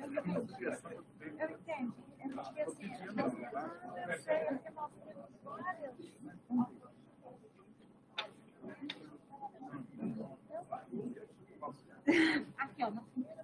entendi. Eu entendi assim, eu sei, porque nós temos várias. Aqui, ó.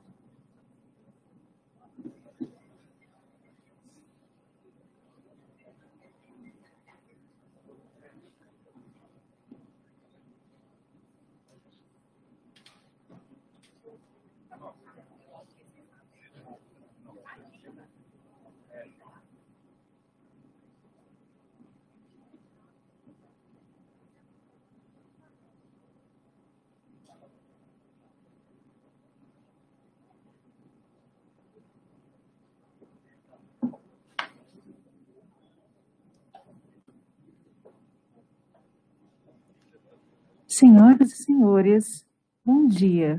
Senhoras e senhores, bom dia.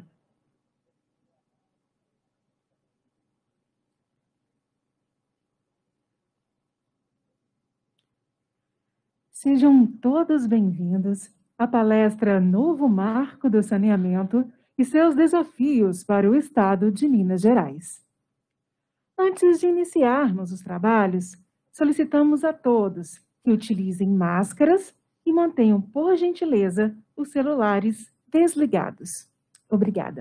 Sejam todos bem-vindos à palestra Novo Marco do Saneamento e seus desafios para o Estado de Minas Gerais. Antes de iniciarmos os trabalhos, solicitamos a todos que utilizem máscaras e mantenham, por gentileza, os celulares desligados. Obrigada.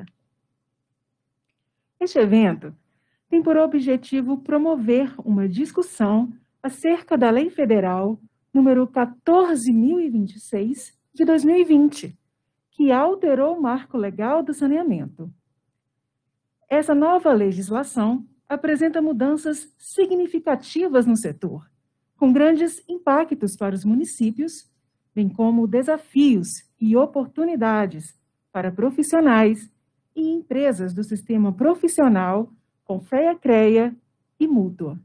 Este evento tem por objetivo promover uma discussão acerca da Lei Federal número 14.026 de 2020, que alterou o marco legal do saneamento. Essa nova legislação apresenta mudanças significativas no setor, com grandes impactos para os municípios, bem como desafios e oportunidades para profissionais e empresas do sistema profissional com FEA-CREA e mútua.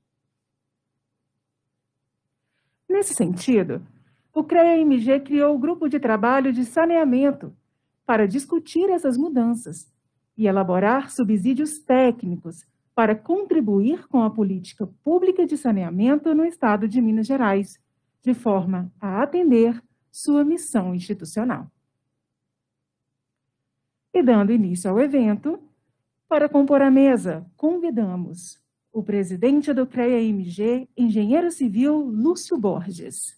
Nesse sentido, o CREA-MG criou o Grupo de Trabalho de Saneamento para discutir essas mudanças e elaborar subsídios técnicos para contribuir com a política pública de saneamento no Estado de Minas Gerais, de forma a atender sua missão institucional. E dando início ao evento, para compor a mesa, convidamos o presidente do CREA-MG, engenheiro civil Lúcio Borges.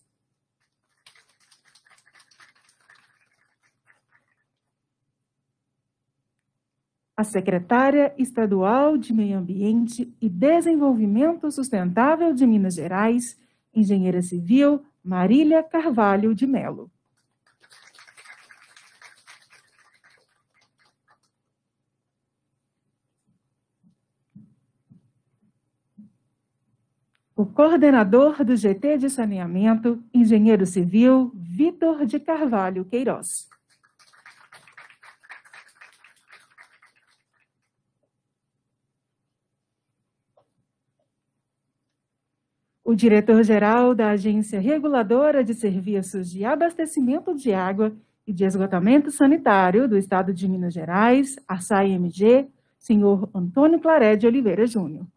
A secretária estadual de Meio Ambiente e Desenvolvimento Sustentável de Minas Gerais, engenheira civil Marília Carvalho de Melo. O coordenador do GT de Saneamento, engenheiro civil Vitor de Carvalho Queiroz. O diretor-geral da Agência Reguladora de Serviços de Abastecimento de Água e de Esgotamento Sanitário do Estado de Minas Gerais, ARSAI-MG, senhor Antônio Claré de Oliveira Júnior.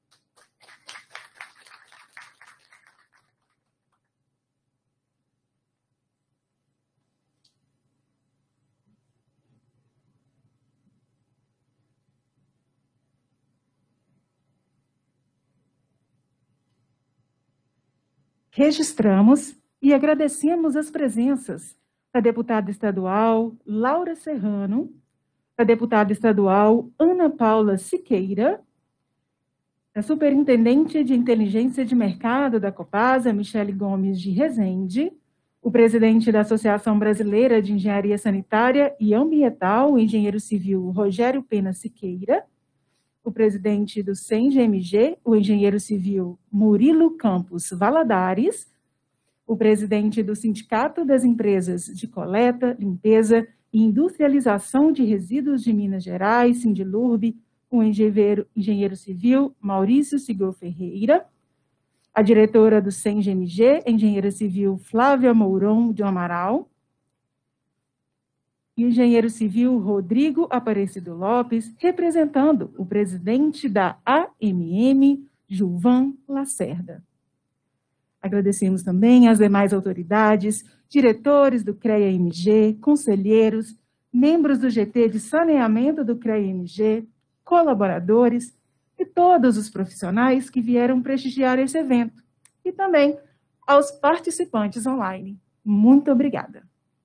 Registramos e agradecemos as presenças da deputada estadual Laura Serrano, da deputada estadual Ana Paula Siqueira, da superintendente de Inteligência de Mercado da Copasa, Michele Gomes de Rezende, o presidente da Associação Brasileira de Engenharia Sanitária e Ambiental, o engenheiro civil Rogério Pena Siqueira, o presidente do CENG-MG, o engenheiro civil Murilo Campos Valadares, o presidente do Sindicato das Empresas de Coleta, Limpeza e Industrialização de Resíduos de Minas Gerais, Sindilurb, o engenheiro civil Maurício Sigol Ferreira, a diretora do CENG-MG, engenheira civil Flávia Mourão de Amaral, e o engenheiro civil Rodrigo Aparecido Lopes, representando o presidente da AMM, Gilvan Lacerda. Agradecemos também às demais autoridades, diretores do CREA-MG, conselheiros, membros do GT de Saneamento do CREA-MG, colaboradores e todos os profissionais que vieram prestigiar esse evento, e também aos participantes online. Muito obrigada.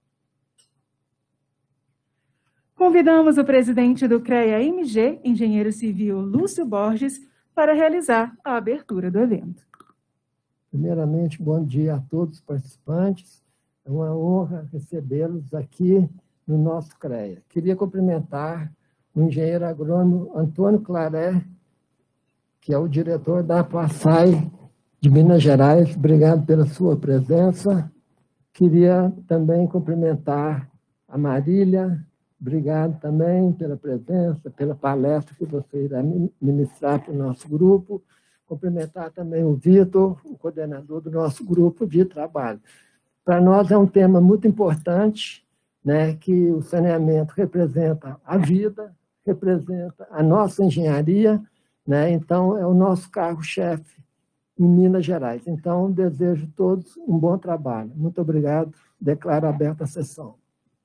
Convidamos o presidente do CREA-MG, engenheiro civil Lúcio Borges, para realizar a abertura do evento. Primeiramente, bom dia a todos os participantes. É uma honra recebê-los aqui no nosso CREA. Queria cumprimentar o engenheiro agrônomo Antônio Claré, que é o diretor da APASAI de Minas Gerais. Obrigado pela sua presença. Queria também cumprimentar a Marília. Obrigado também pela presença, pela palestra que você irá ministrar para o nosso grupo. Cumprimentar também o Vitor, o coordenador do nosso grupo de trabalho. Para nós é um tema muito importante, né, que o saneamento representa a vida, representa a nossa engenharia, né, então é o nosso carro-chefe em Minas Gerais. Então, desejo a todos um bom trabalho. Muito obrigado. Declaro aberta a sessão.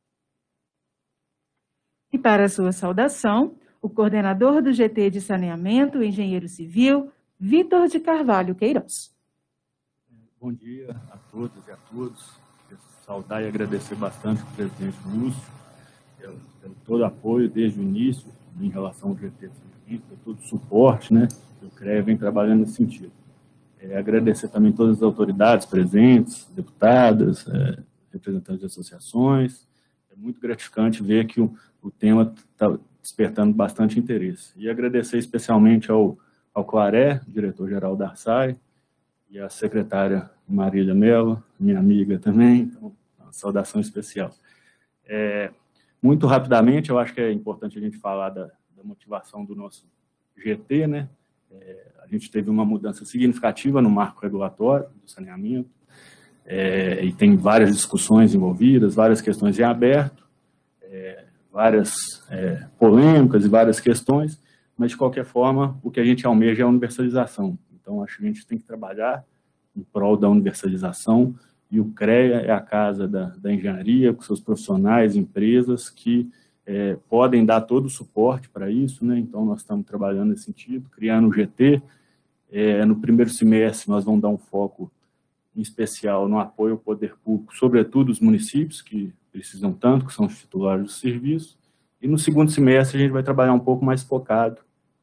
E para a sua saudação, o coordenador do GT de Saneamento, o engenheiro civil, Vitor de Carvalho Queiroz. Bom dia a todas e a todos. Quero saudar e agradecer bastante ao presidente Lúcio pelo todo o apoio desde o início em relação ao GT de Saneamento, por todo o suporte, né, que o CREA vem trabalhando nesse sentido. Agradecer também todas as autoridades presentes, deputadas, representantes de associações. É muito gratificante ver que o tema está despertando bastante interesse. E agradecer especialmente ao Claré, diretor-geral da ARSAI, e a secretária Marília Mello, minha amiga também, então, uma saudação especial. Muito rapidamente, eu acho que é importante a gente falar da motivação do nosso GT, né? A gente teve uma mudança significativa no marco regulatório do saneamento, e tem várias discussões envolvidas, várias questões em aberto, várias polêmicas e várias questões, mas, de qualquer forma, o que a gente almeja é a universalização. Então, acho que a gente tem que trabalhar em prol da universalização, e o CREA é a casa da engenharia, com seus profissionais, empresas, que podem dar todo o suporte para isso, né? Então, nós estamos trabalhando nesse sentido, criando o GT. No primeiro semestre, nós vamos dar um foco em especial no apoio ao poder público, sobretudo os municípios, que precisam tanto, que são os titulares do serviço. E no segundo semestre, a gente vai trabalhar um pouco mais focado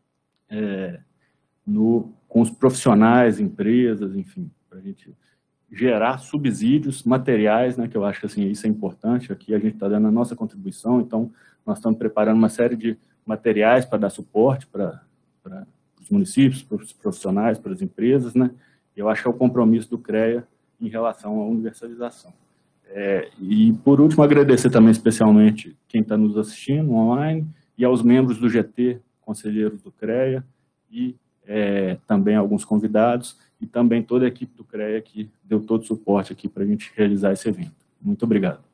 com os profissionais, empresas, enfim, para a gente gerar subsídios materiais, né, que eu acho que assim, isso é importante. Aqui a gente está dando a nossa contribuição, então nós estamos preparando uma série de materiais para dar suporte para os municípios, para os profissionais, para as empresas, né? Eu acho que é o compromisso do CREA em relação à universalização. E, por último, agradecer também especialmente quem está nos assistindo online e aos membros do GT, conselheiros do CREA, e também alguns convidados, e também toda a equipe do CREA que deu todo o suporte aqui para a gente realizar esse evento. Muito obrigado.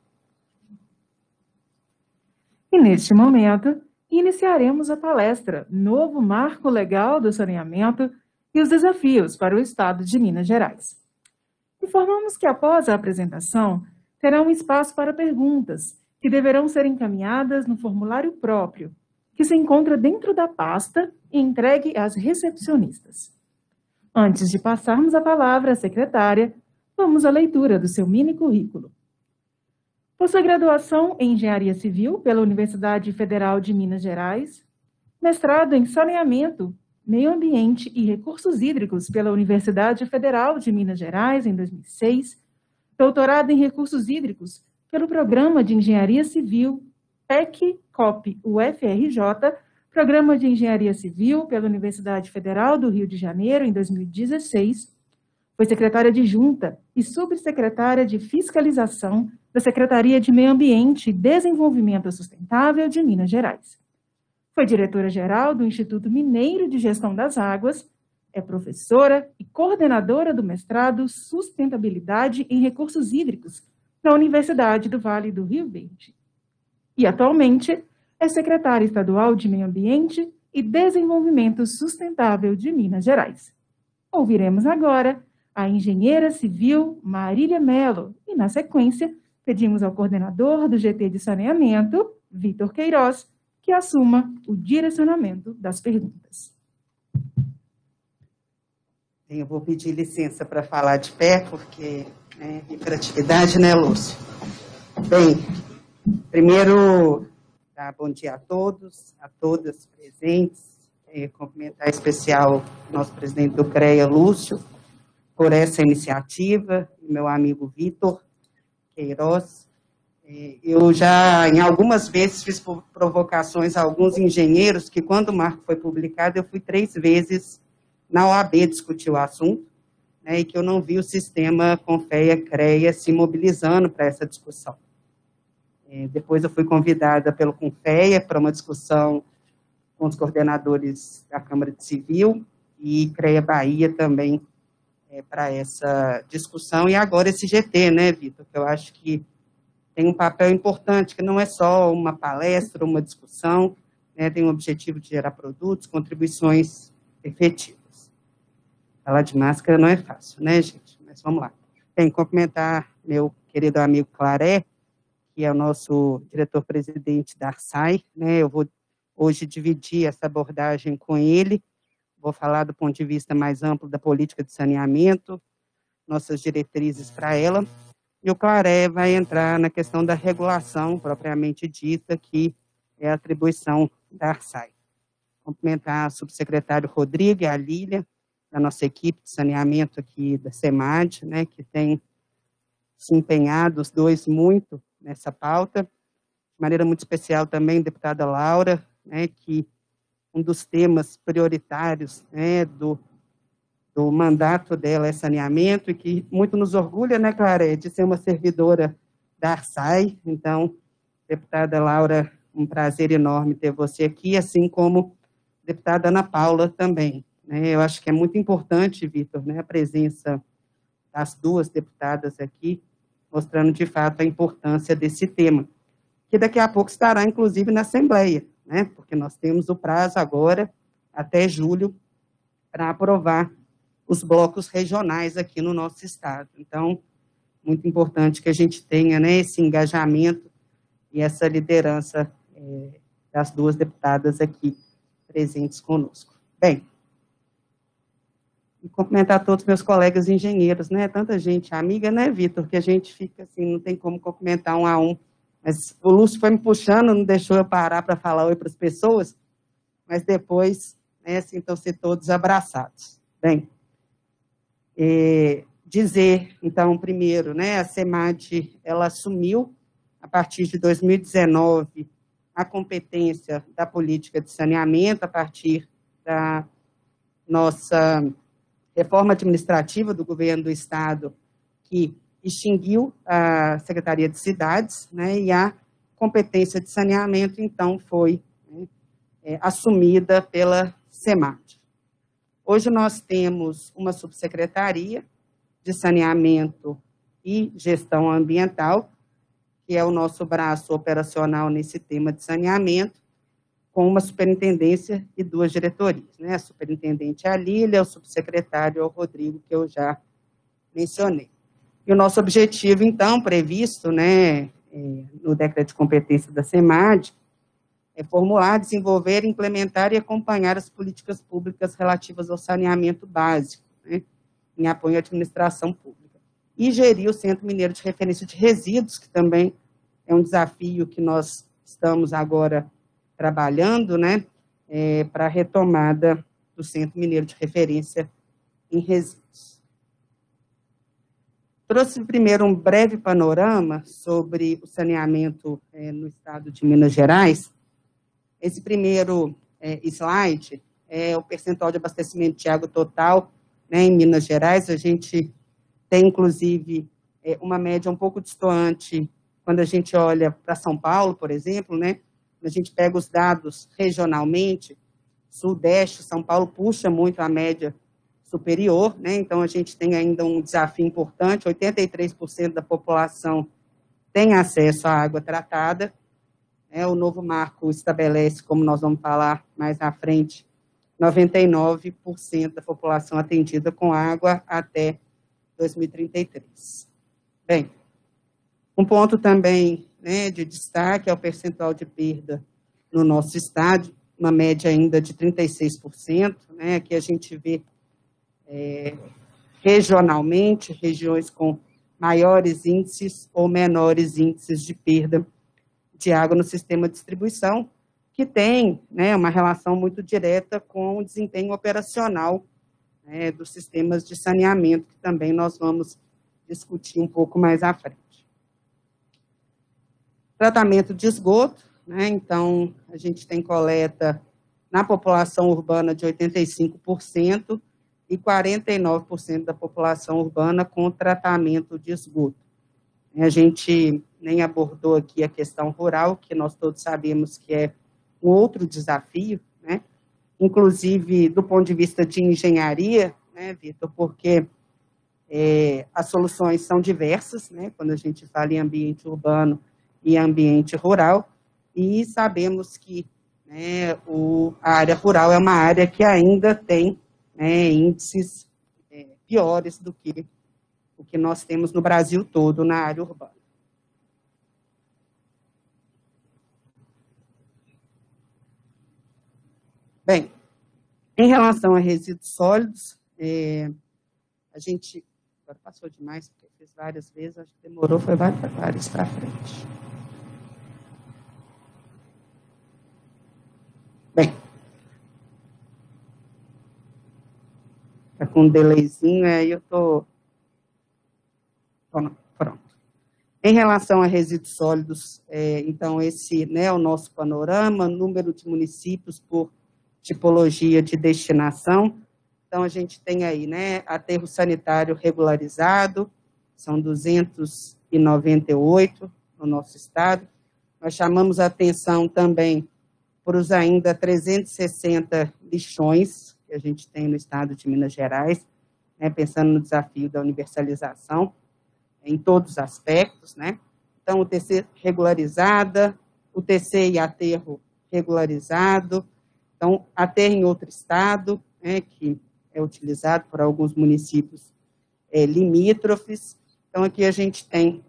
E, neste momento, iniciaremos a palestra Novo Marco Legal do Saneamento e os Desafios para o Estado de Minas Gerais. Informamos que, após a apresentação, terá um espaço para perguntas, que deverão ser encaminhadas no formulário próprio, que se encontra dentro da pasta e entregue às recepcionistas. Antes de passarmos a palavra à secretária, vamos à leitura do seu mini currículo. Possui graduação em Engenharia Civil pela Universidade Federal de Minas Gerais, mestrado em Saneamento, Meio Ambiente e Recursos Hídricos pela Universidade Federal de Minas Gerais, em 2006, doutorado em Recursos Hídricos pelo Programa de Engenharia Civil PEC-COP UFRJ, Programa de Engenharia Civil pela Universidade Federal do Rio de Janeiro, em 2016, foi secretária adjunta e subsecretária de Fiscalização da Secretaria de Meio Ambiente e Desenvolvimento Sustentável de Minas Gerais. Foi diretora-geral do Instituto Mineiro de Gestão das Águas, é professora e coordenadora do mestrado Sustentabilidade em Recursos Hídricos na Universidade do Vale do Rio Verde. E, atualmente, é secretária estadual de Meio Ambiente e Desenvolvimento Sustentável de Minas Gerais. Ouviremos agora a engenheira civil Marília Mello e, na sequência, pedimos ao coordenador do GT de Saneamento, Vitor Queiroz, que assuma o direcionamento das perguntas. Eu vou pedir licença para falar de pé, porque é hiperatividade, né, Lúcio? Bem, primeiro, bom dia a todos, a todas presentes, cumprimentar em especial o nosso presidente do CREA, Lúcio, por essa iniciativa, meu amigo Vitor Queiroz. Eu já, em algumas vezes, fiz provocações a alguns engenheiros que, quando o marco foi publicado, eu fui 3 vezes na OAB discutir o assunto, né, e que eu não vi o sistema Confea-CREA se mobilizando para essa discussão. Depois eu fui convidada pelo Confea para uma discussão com os coordenadores da Câmara de Civil e CREA Bahia também para essa discussão, e agora esse GT, né, Vitor, que eu acho que tem um papel importante, que não é só uma palestra, uma discussão, né, tem o objetivo de gerar produtos, contribuições efetivas. Falar de máscara não é fácil, né, gente? Mas vamos lá. Bem, cumprimentar meu querido amigo Claré, que é o nosso diretor-presidente da ARSAI, né? Eu vou hoje dividir essa abordagem com ele, vou falar do ponto de vista mais amplo da política de saneamento, nossas diretrizes para ela, e o Claré vai entrar na questão da regulação, propriamente dita, que é a atribuição da ARSAI. Cumprimentar o subsecretário Rodrigo e a Lília, da nossa equipe de saneamento aqui da SEMAD, né, que tem se empenhado, os dois, muito nessa pauta. De maneira muito especial também, a deputada Laura, né, que um dos temas prioritários, né, do mandato dela é saneamento, e que muito nos orgulha, né, Claré, de ser uma servidora da ARSAI. Então, deputada Laura, um prazer enorme ter você aqui, assim como a deputada Ana Paula também. Eu acho que é muito importante, Vitor, né, a presença das 2 deputadas aqui, mostrando, de fato, a importância desse tema, que daqui a pouco estará, inclusive, na Assembleia, né, porque nós temos o prazo agora, até julho, para aprovar os blocos regionais aqui no nosso estado. Então, muito importante que a gente tenha, né, esse engajamento e essa liderança das 2 deputadas aqui presentes conosco. Bem, e cumprimentar todos os meus colegas engenheiros, né? Tanta gente amiga, né, Vitor, que a gente fica assim, não tem como cumprimentar um a um. Mas o Lúcio foi me puxando, não deixou eu parar para falar oi para as pessoas, mas depois, né, sintam-se todos abraçados. Bem, dizer, então, primeiro, né, a SEMAD, ela assumiu, a partir de 2019, a competência da política de saneamento, a partir da nossa reforma administrativa do governo do Estado, que extinguiu a Secretaria de Cidades, né, e a competência de saneamento, então, foi assumida pela SEMAD. Hoje nós temos uma subsecretaria de saneamento e gestão ambiental, que é o nosso braço operacional nesse tema de saneamento, com uma superintendência e 2 diretorias, né? A superintendente é a Lília, o subsecretário é o Rodrigo, que eu já mencionei. E o nosso objetivo, então, previsto, né, no decreto de competência da SEMAD, é formular, desenvolver, implementar e acompanhar as políticas públicas relativas ao saneamento básico, né, em apoio à administração pública. E gerir o Centro Mineiro de Referência de Resíduos, que também é um desafio que nós estamos agora trabalhando, né, para a retomada do Centro Mineiro de Referência em Resíduos. Trouxe primeiro um breve panorama sobre o saneamento no estado de Minas Gerais. Esse primeiro slide é o percentual de abastecimento de água total, né, em Minas Gerais. A gente tem, inclusive, uma média um pouco distante quando a gente olha para São Paulo, por exemplo, né? A gente pega os dados regionalmente, Sudeste, São Paulo puxa muito a média superior, né? Então a gente tem ainda um desafio importante, 83% da população tem acesso à água tratada, né? O novo marco estabelece, como nós vamos falar mais à frente, 99% da população atendida com água até 2033. Bem, um ponto também, né, de destaque é o percentual de perda no nosso estado, uma média ainda de 36%, né, aqui a gente vê regionalmente, regiões com maiores índices ou menores índices de perda de água no sistema de distribuição, que tem, né, uma relação muito direta com o desempenho operacional, né, dos sistemas de saneamento, que também nós vamos discutir um pouco mais à frente. Tratamento de esgoto, né, então, a gente tem coleta na população urbana de 85% e 49% da população urbana com tratamento de esgoto. A gente nem abordou aqui a questão rural, que nós todos sabemos que é um outro desafio, né? Inclusive do ponto de vista de engenharia, né, Vitor, porque as soluções são diversas, né, quando a gente fala em ambiente urbano e ambiente rural, e sabemos que, né, a área rural é uma área que ainda tem, né, índices piores do que o que nós temos no Brasil todo na área urbana. Bem, em relação a resíduos sólidos, a gente, agora passou demais, porque fiz várias vezes, acho que demorou, foi várias para frente. Bem, está com um delayzinho, aí eu estou... Pronto. Em relação a resíduos sólidos, então, esse, né, é o nosso panorama, número de municípios por tipologia de destinação. Então, a gente tem aí, né, aterro sanitário regularizado, são 298 no nosso estado. Nós chamamos a atenção também para os ainda 360 lixões que a gente tem no estado de Minas Gerais, né, pensando no desafio da universalização, em todos os aspectos, né? Então, o TC regularizada, o TC e aterro regularizado, então, aterro em outro estado, né, que é utilizado por alguns municípios limítrofes. Então, aqui a gente tem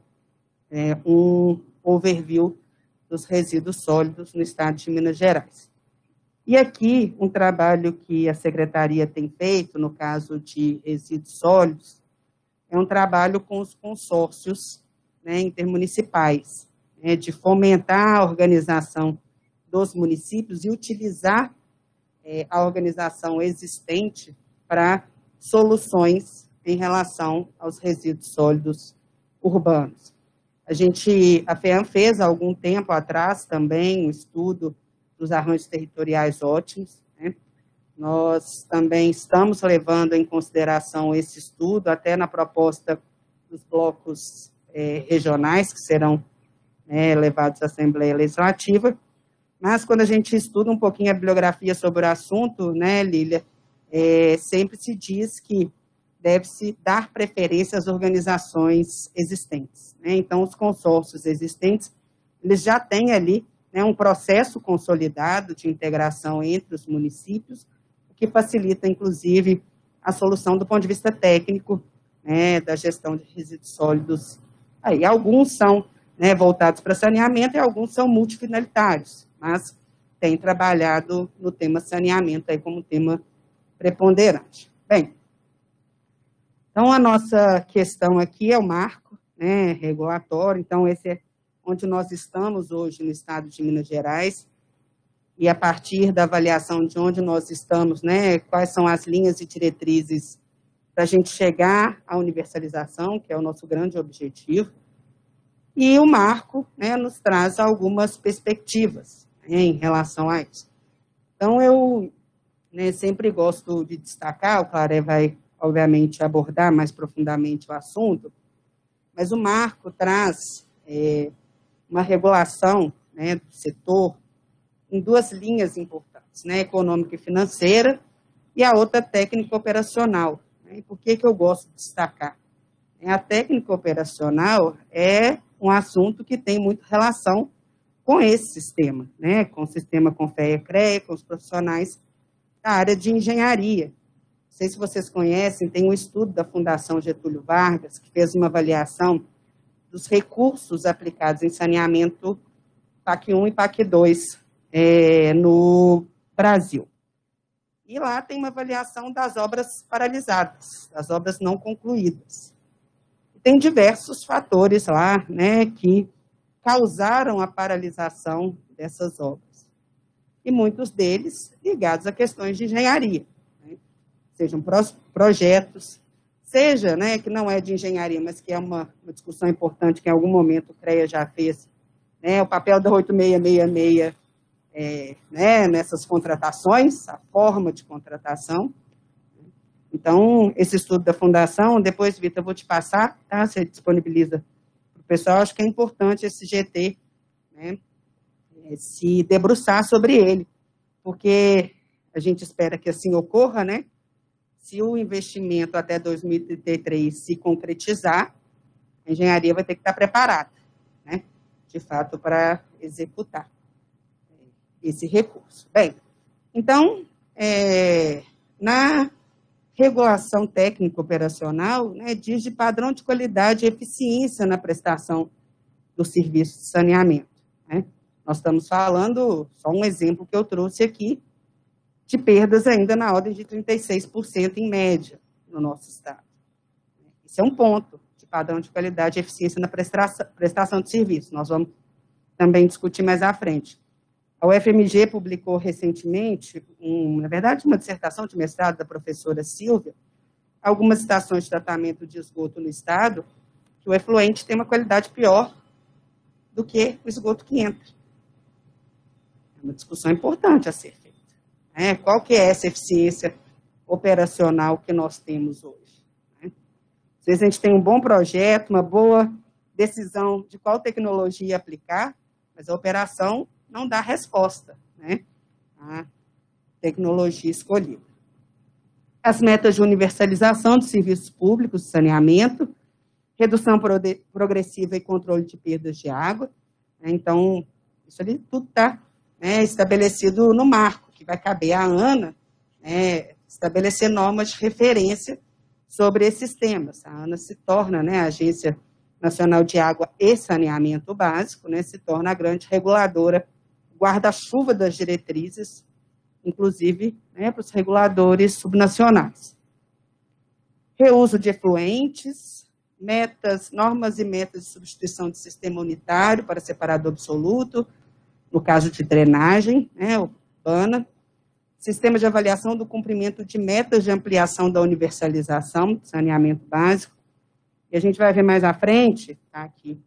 um overview dos resíduos sólidos no estado de Minas Gerais. E aqui, um trabalho que a Secretaria tem feito, no caso de resíduos sólidos, é um trabalho com os consórcios, né, intermunicipais, né, de fomentar a organização dos municípios e utilizar a organização existente para soluções em relação aos resíduos sólidos urbanos. A FEAM fez há algum tempo atrás também um estudo dos arranjos territoriais ótimos, né? Nós também estamos levando em consideração esse estudo, até na proposta dos blocos regionais, que serão, né, levados à Assembleia Legislativa. Mas, quando a gente estuda um pouquinho a bibliografia sobre o assunto, né, Lília, sempre se diz que deve-se dar preferência às organizações existentes, né? Então, os consórcios existentes, eles já têm ali, né, um processo consolidado de integração entre os municípios, que facilita, inclusive, a solução do ponto de vista técnico, né, da gestão de resíduos sólidos. Aí, alguns são, né, voltados para saneamento e alguns são multifinalitários, mas tem trabalhado no tema saneamento aí como tema preponderante. Bem, então, a nossa questão aqui é o marco, né, regulatório. Então, esse é onde nós estamos hoje no estado de Minas Gerais, e a partir da avaliação de onde nós estamos, né, quais são as linhas e diretrizes para a gente chegar à universalização, que é o nosso grande objetivo, e o marco, né, nos traz algumas perspectivas, né, em relação a isso. Então, eu, né, sempre gosto de destacar, o Claré vai, obviamente, abordar mais profundamente o assunto, mas o marco traz uma regulação, né, do setor em duas linhas importantes, né, econômica e financeira, e a outra técnica operacional. Né? E por que eu gosto de destacar? A técnica operacional é um assunto que tem muita relação com esse sistema, né, com o sistema CONFEA-CREA, com os profissionais da área de engenharia. Não sei se vocês conhecem, tem um estudo da Fundação Getúlio Vargas, que fez uma avaliação dos recursos aplicados em saneamento PAC 1 e PAC 2 no Brasil. E lá tem uma avaliação das obras paralisadas, das obras não concluídas. Tem diversos fatores lá, né, que causaram a paralisação dessas obras. E muitos deles ligados a questões de engenharia, né? Sejam projetos, seja, né, que não é de engenharia, mas que é uma discussão importante que em algum momento o CREA já fez, né, o papel da 8666 né, nessas contratações, a forma de contratação. Então, esse estudo da Fundação, depois, Vitor, eu vou te passar, tá? Você disponibiliza para o pessoal, acho que é importante esse GT, né, se debruçar sobre ele, porque a gente espera que assim ocorra, né? Se o investimento até 2033 se concretizar, a engenharia vai ter que estar preparada, né, de fato, para executar esse recurso. Bem, então, na regulação técnica operacional, né, diz de padrão de qualidade e eficiência na prestação do serviço de saneamento, né? Nós estamos falando, só um exemplo que eu trouxe aqui, de perdas ainda na ordem de 36% em média no nosso estado. Esse é um ponto de padrão de qualidade e eficiência na prestação de serviço. Nós vamos também discutir mais à frente. A UFMG publicou recentemente, na verdade, uma dissertação de mestrado da professora Silvia, algumas estações de tratamento de esgoto no estado, que o efluente tem uma qualidade pior do que o esgoto que entra. É uma discussão importante a ser feita, né? Qual que é essa eficiência operacional que nós temos hoje, né? Às vezes a gente tem um bom projeto, uma boa decisão de qual tecnologia aplicar, mas a operação não dá resposta, né, à tecnologia escolhida. As metas de universalização de serviços públicos de saneamento, redução progressiva e controle de perdas de água, né, então, isso ali tudo está, né, estabelecido no marco, que vai caber à ANA, né, estabelecer normas de referência sobre esses temas. A ANA se torna, né, a Agência Nacional de Água e Saneamento Básico, né, se torna a grande reguladora, guarda-chuva das diretrizes, inclusive, né, para os reguladores subnacionais. Reuso de efluentes, normas e metas de substituição de sistema unitário para separador absoluto, no caso de drenagem, né, urbana, sistema de avaliação do cumprimento de metas de ampliação da universalização do saneamento básico, e a gente vai ver mais à frente, tá aqui,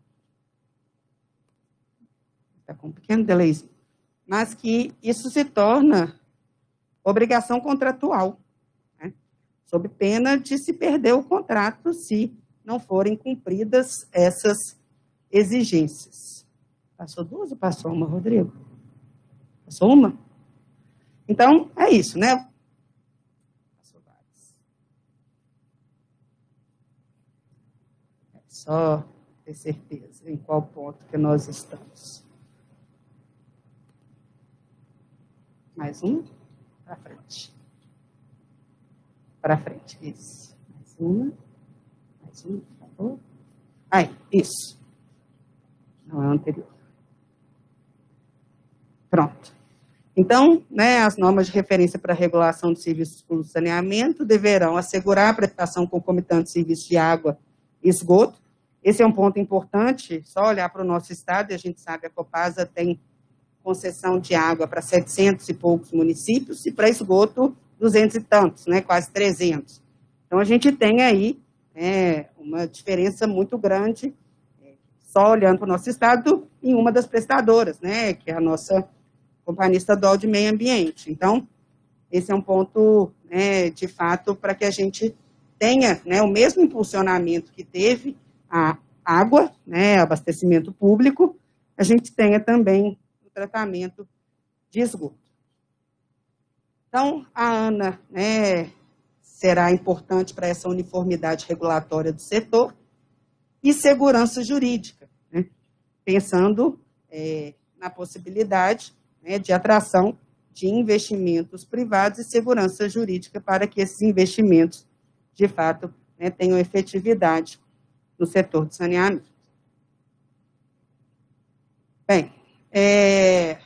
está com um pequeno delayzinho, mas que isso se torna obrigação contratual, né, sob pena de se perder o contrato se não forem cumpridas essas exigências. Passou duas ou passou uma, Rodrigo? Passou uma? Então, é isso, né? Passou várias. É só ter certeza em qual ponto que nós estamos. Mais um, para frente. Para frente, isso. Mais uma, por favor. Aí, isso. Não é o anterior. Pronto. Então, né, as normas de referência para a regulação de serviços públicos de saneamento deverão assegurar a prestação concomitante de serviços de água e esgoto. Esse é um ponto importante, só olhar para o nosso estado, e a gente sabe que a Copasa tem concessão de água para 700 e poucos municípios, e para esgoto, 200 e tantos, né, quase 300. Então, a gente tem aí uma diferença muito grande, só olhando para o nosso estado, em uma das prestadoras, né, que é a nossa Companhia Estadual de Meio Ambiente. Então, esse é um ponto, né, de fato, para que a gente tenha, né, o mesmo impulsionamento que teve a água, né, abastecimento público, a gente tenha também o tratamento de esgoto. Então, a ANA, né, será importante para essa uniformidade regulatória do setor e segurança jurídica, né, pensando na possibilidade, né, de atração de investimentos privados e segurança jurídica para que esses investimentos, de fato, né, tenham efetividade no setor de saneamento. Bem,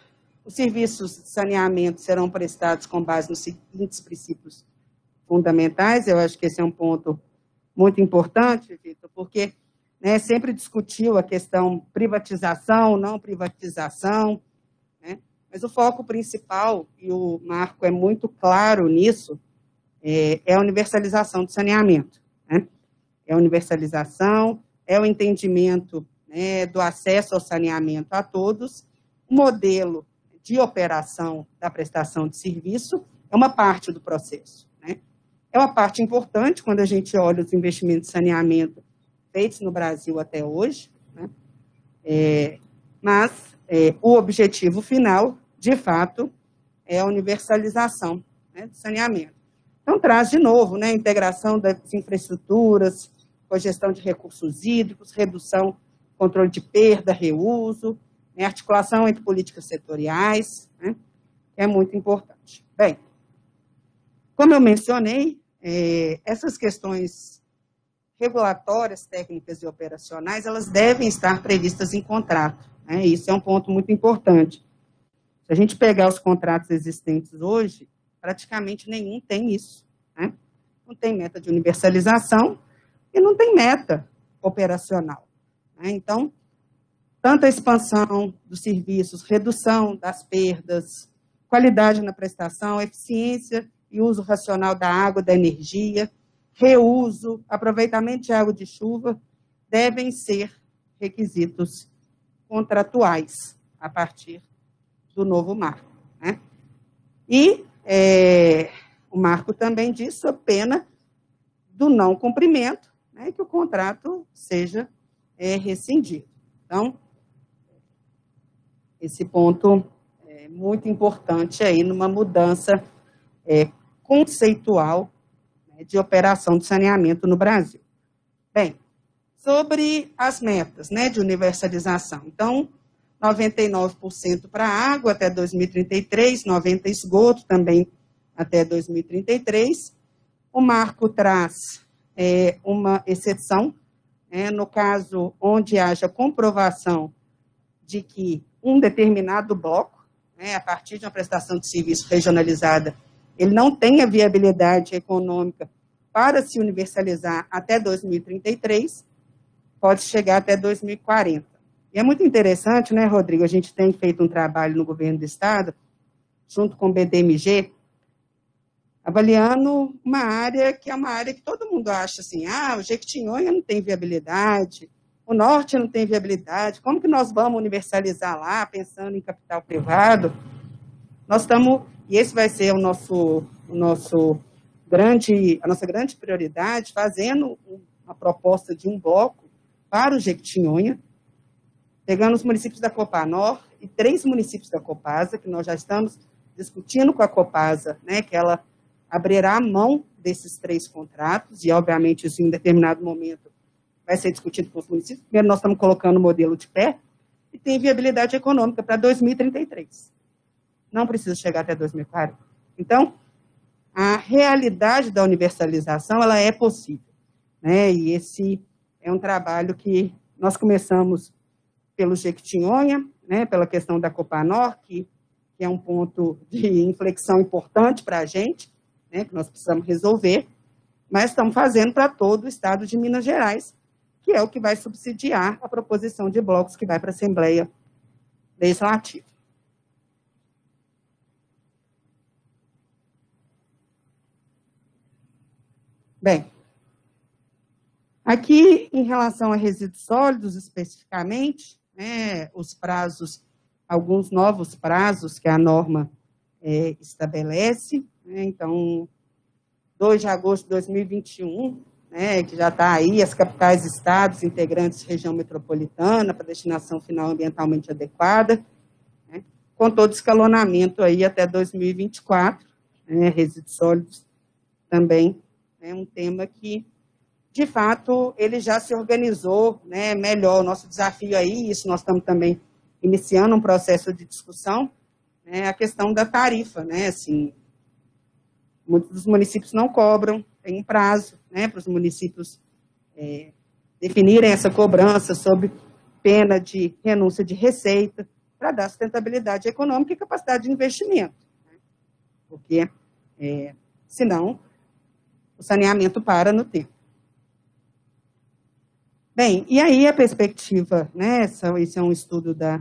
Os serviços de saneamento serão prestados com base nos seguintes princípios fundamentais. Eu acho que esse é um ponto muito importante, Vitor, porque, né, sempre discutiu a questão privatização, não privatização, né, mas o foco principal, e o Marco é muito claro nisso, é a universalização do saneamento, né? É a universalização, é o entendimento, né, do acesso ao saneamento a todos. O modelo de operação da prestação de serviço é uma parte do processo, né? É uma parte importante quando a gente olha os investimentos de saneamento feitos no Brasil até hoje, né? Mas o objetivo final, de fato, é a universalização, né, do saneamento. Então, traz de novo, né, a integração das infraestruturas, cogestão de recursos hídricos, redução, controle de perda, reuso, né, articulação entre políticas setoriais, né, que é muito importante. Bem, como eu mencionei, essas questões regulatórias, técnicas e operacionais, elas devem estar previstas em contrato, né, isso é um ponto muito importante. Se a gente pegar os contratos existentes hoje, praticamente nenhum tem isso, né? Não tem meta de universalização e não tem meta operacional, né? Então, tanto a expansão dos serviços, redução das perdas, qualidade na prestação, eficiência e uso racional da água, da energia, reuso, aproveitamento de água de chuva, devem ser requisitos contratuais a partir do novo marco, né? E o marco também diz, sob pena do não cumprimento, né, que o contrato seja rescindido. Então, esse ponto é muito importante aí numa mudança conceitual, né, de operação de saneamento no Brasil. Bem, sobre as metas, né, de universalização. Então, 99% para água até 2033, 90% esgoto também até 2033. O marco traz uma exceção, no caso onde haja comprovação de que um determinado bloco, a partir de uma prestação de serviço regionalizada, ele não tenha viabilidade econômica para se universalizar até 2033, pode chegar até 2040. E é muito interessante, né, Rodrigo? A gente tem feito um trabalho no governo do Estado, junto com o BDMG, avaliando uma área que é uma área que todo mundo acha assim, o Jequitinhonha não tem viabilidade, o Norte não tem viabilidade, como que nós vamos universalizar lá, pensando em capital privado? Nós estamos, e esse vai ser a nossa grande prioridade, fazendo uma proposta de um bloco para o Jequitinhonha, pegando os municípios da Copanor e 3 municípios da Copasa, que nós já estamos discutindo com a Copasa, né, que ela abrirá a mão desses 3 contratos, e, obviamente, isso em determinado momento vai ser discutido com os municípios. Primeiro, nós estamos colocando o modelo de pé, e tem viabilidade econômica para 2033. Não precisa chegar até 2040. Então, a realidade da universalização, ela é possível, né, e esse é um trabalho que nós começamos pelo Jequitinhonha, né, pela questão da Copanor, que é um ponto de inflexão importante para a gente, né, que nós precisamos resolver, mas estamos fazendo para todo o estado de Minas Gerais, que é o que vai subsidiar a proposição de blocos que vai para a Assembleia Legislativa. Bem, aqui, em relação a resíduos sólidos, especificamente, né, os prazos, alguns novos prazos que a norma estabelece, né, então, 2 de agosto de 2021, né, que já está aí, as capitais e estados integrantes de região metropolitana para destinação final ambientalmente adequada, né, com todo escalonamento aí até 2024, né, resíduos sólidos também é um tema que, de fato, ele já se organizou, né, melhor. O nosso desafio aí, isso nós estamos também iniciando um processo de discussão, né, a questão da tarifa, né, assim, muitos dos municípios não cobram, tem um prazo, né, para os municípios definirem essa cobrança sob pena de renúncia de receita. para dar sustentabilidade econômica e capacidade de investimento, né? Porque, senão, o saneamento para no tempo. Bem, e aí a perspectiva, né, esse é um estudo da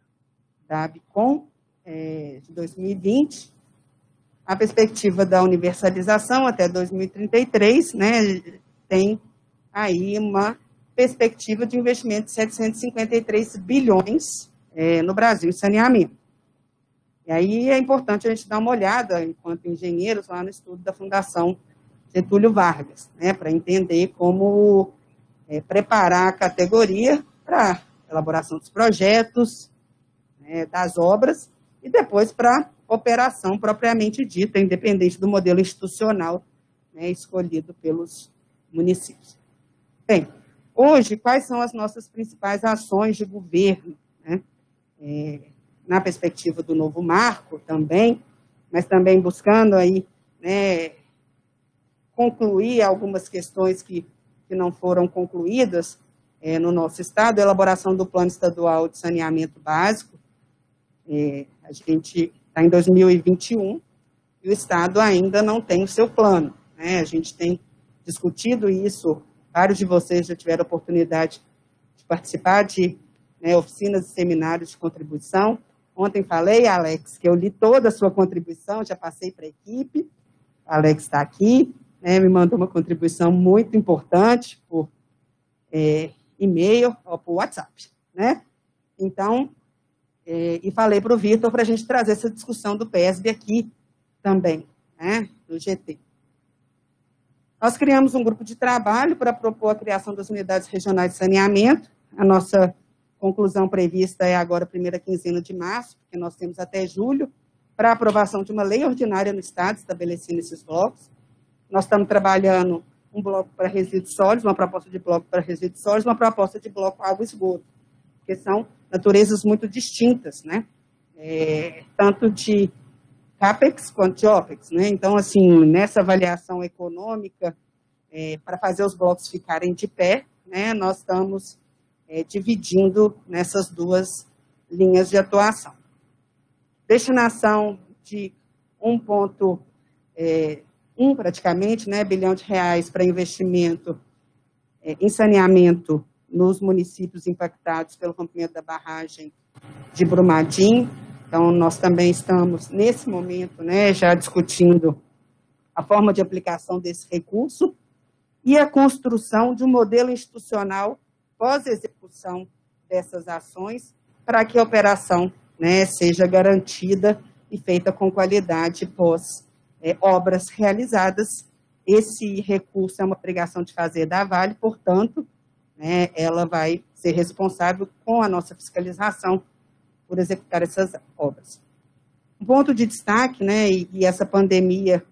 ABICOM, de 2020, a perspectiva da universalização até 2033, né, tem aí uma perspectiva de investimento de 753 bilhões no Brasil em saneamento. E aí é importante a gente dar uma olhada, enquanto engenheiros, lá no estudo da Fundação Getúlio Vargas, né, para entender como preparar a categoria para a elaboração dos projetos, né, das obras, e depois para a operação propriamente dita, independente do modelo institucional, né, escolhido pelos municípios. Bem, hoje, quais são as nossas principais ações de governo, né? Na perspectiva do novo marco também, mas também buscando aí, né, concluir algumas questões que não foram concluídas no nosso estado, a elaboração do Plano Estadual de Saneamento Básico. A gente está em 2021 e o estado ainda não tem o seu plano, né? A gente tem discutido isso, vários de vocês já tiveram a oportunidade de participar de oficinas e seminários de contribuição. Ontem falei, Alex, que eu li toda a sua contribuição, já passei para a equipe, Alex está aqui, né, me mandou uma contribuição muito importante por e-mail ou por WhatsApp, né? Então, e falei para o Vitor para a gente trazer essa discussão do PESB aqui também, né, do GT. Nós criamos um grupo de trabalho para propor a criação das unidades regionais de saneamento. A nossa conclusão prevista é agora a primeira quinzena de março, porque nós temos até julho, para a aprovação de uma lei ordinária no Estado, estabelecendo esses blocos. Nós estamos trabalhando um bloco para resíduos sólidos, uma proposta de bloco para resíduos sólidos, uma proposta de bloco água e esgoto, que são naturezas muito distintas, né? Tanto de CAPEX quanto de OPEX, né? Então, assim, nessa avaliação econômica, para fazer os blocos ficarem de pé, né, nós estamos dividindo nessas duas linhas de atuação. Destinação de 1,1 praticamente, né, bilhão de reais para investimento em saneamento nos municípios impactados pelo rompimento da barragem de Brumadinho. Então, nós também estamos, nesse momento, né, já discutindo a forma de aplicação desse recurso e a construção de um modelo institucional pós-execução dessas ações para que a operação, né, seja garantida e feita com qualidade pós obras realizadas. Esse recurso é uma obrigação de fazer da Vale, portanto, né, ela vai ser responsável com a nossa fiscalização por executar essas obras. Um ponto de destaque, né, e essa pandemia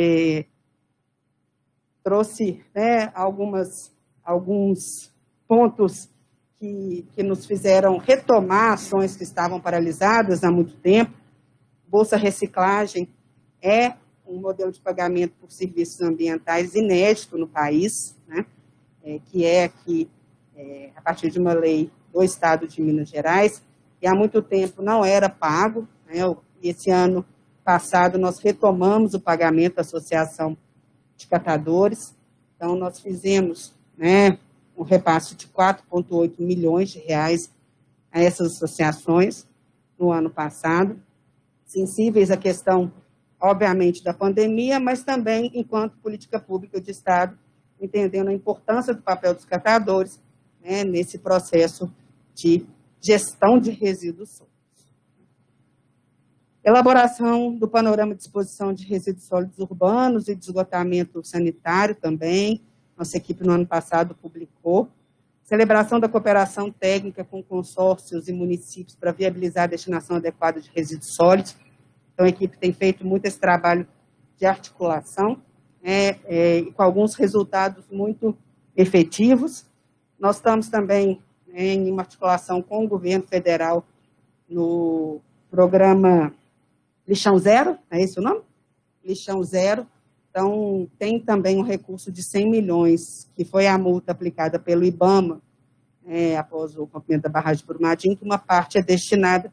trouxe, né, alguns pontos que nos fizeram retomar ações que estavam paralisadas há muito tempo. Bolsa Reciclagem é um modelo de pagamento por serviços ambientais inédito no país, né, que é aqui, a partir de uma lei do Estado de Minas Gerais, e há muito tempo não era pago, né, e esse ano passado nós retomamos o pagamento da Associação de Catadores. Então, nós fizemos, né, um repasse de 4,8 milhões de reais a essas associações no ano passado, sensíveis à questão, obviamente, da pandemia, mas também enquanto política pública de Estado, entendendo a importância do papel dos catadores, né, nesse processo de gestão de resíduos sólidos. Elaboração do panorama de disposição de resíduos sólidos urbanos e de esgotamento sanitário também, nossa equipe no ano passado publicou. Celebração da cooperação técnica com consórcios e municípios para viabilizar a destinação adequada de resíduos sólidos. Então, a equipe tem feito muito esse trabalho de articulação, e com alguns resultados muito efetivos. Nós estamos também em uma articulação com o governo federal no programa Lixão Zero, é esse o nome? Lixão Zero. Então, tem também um recurso de 100 milhões, que foi a multa aplicada pelo IBAMA, após o rompimento da barragem de Brumadinho, que uma parte é destinada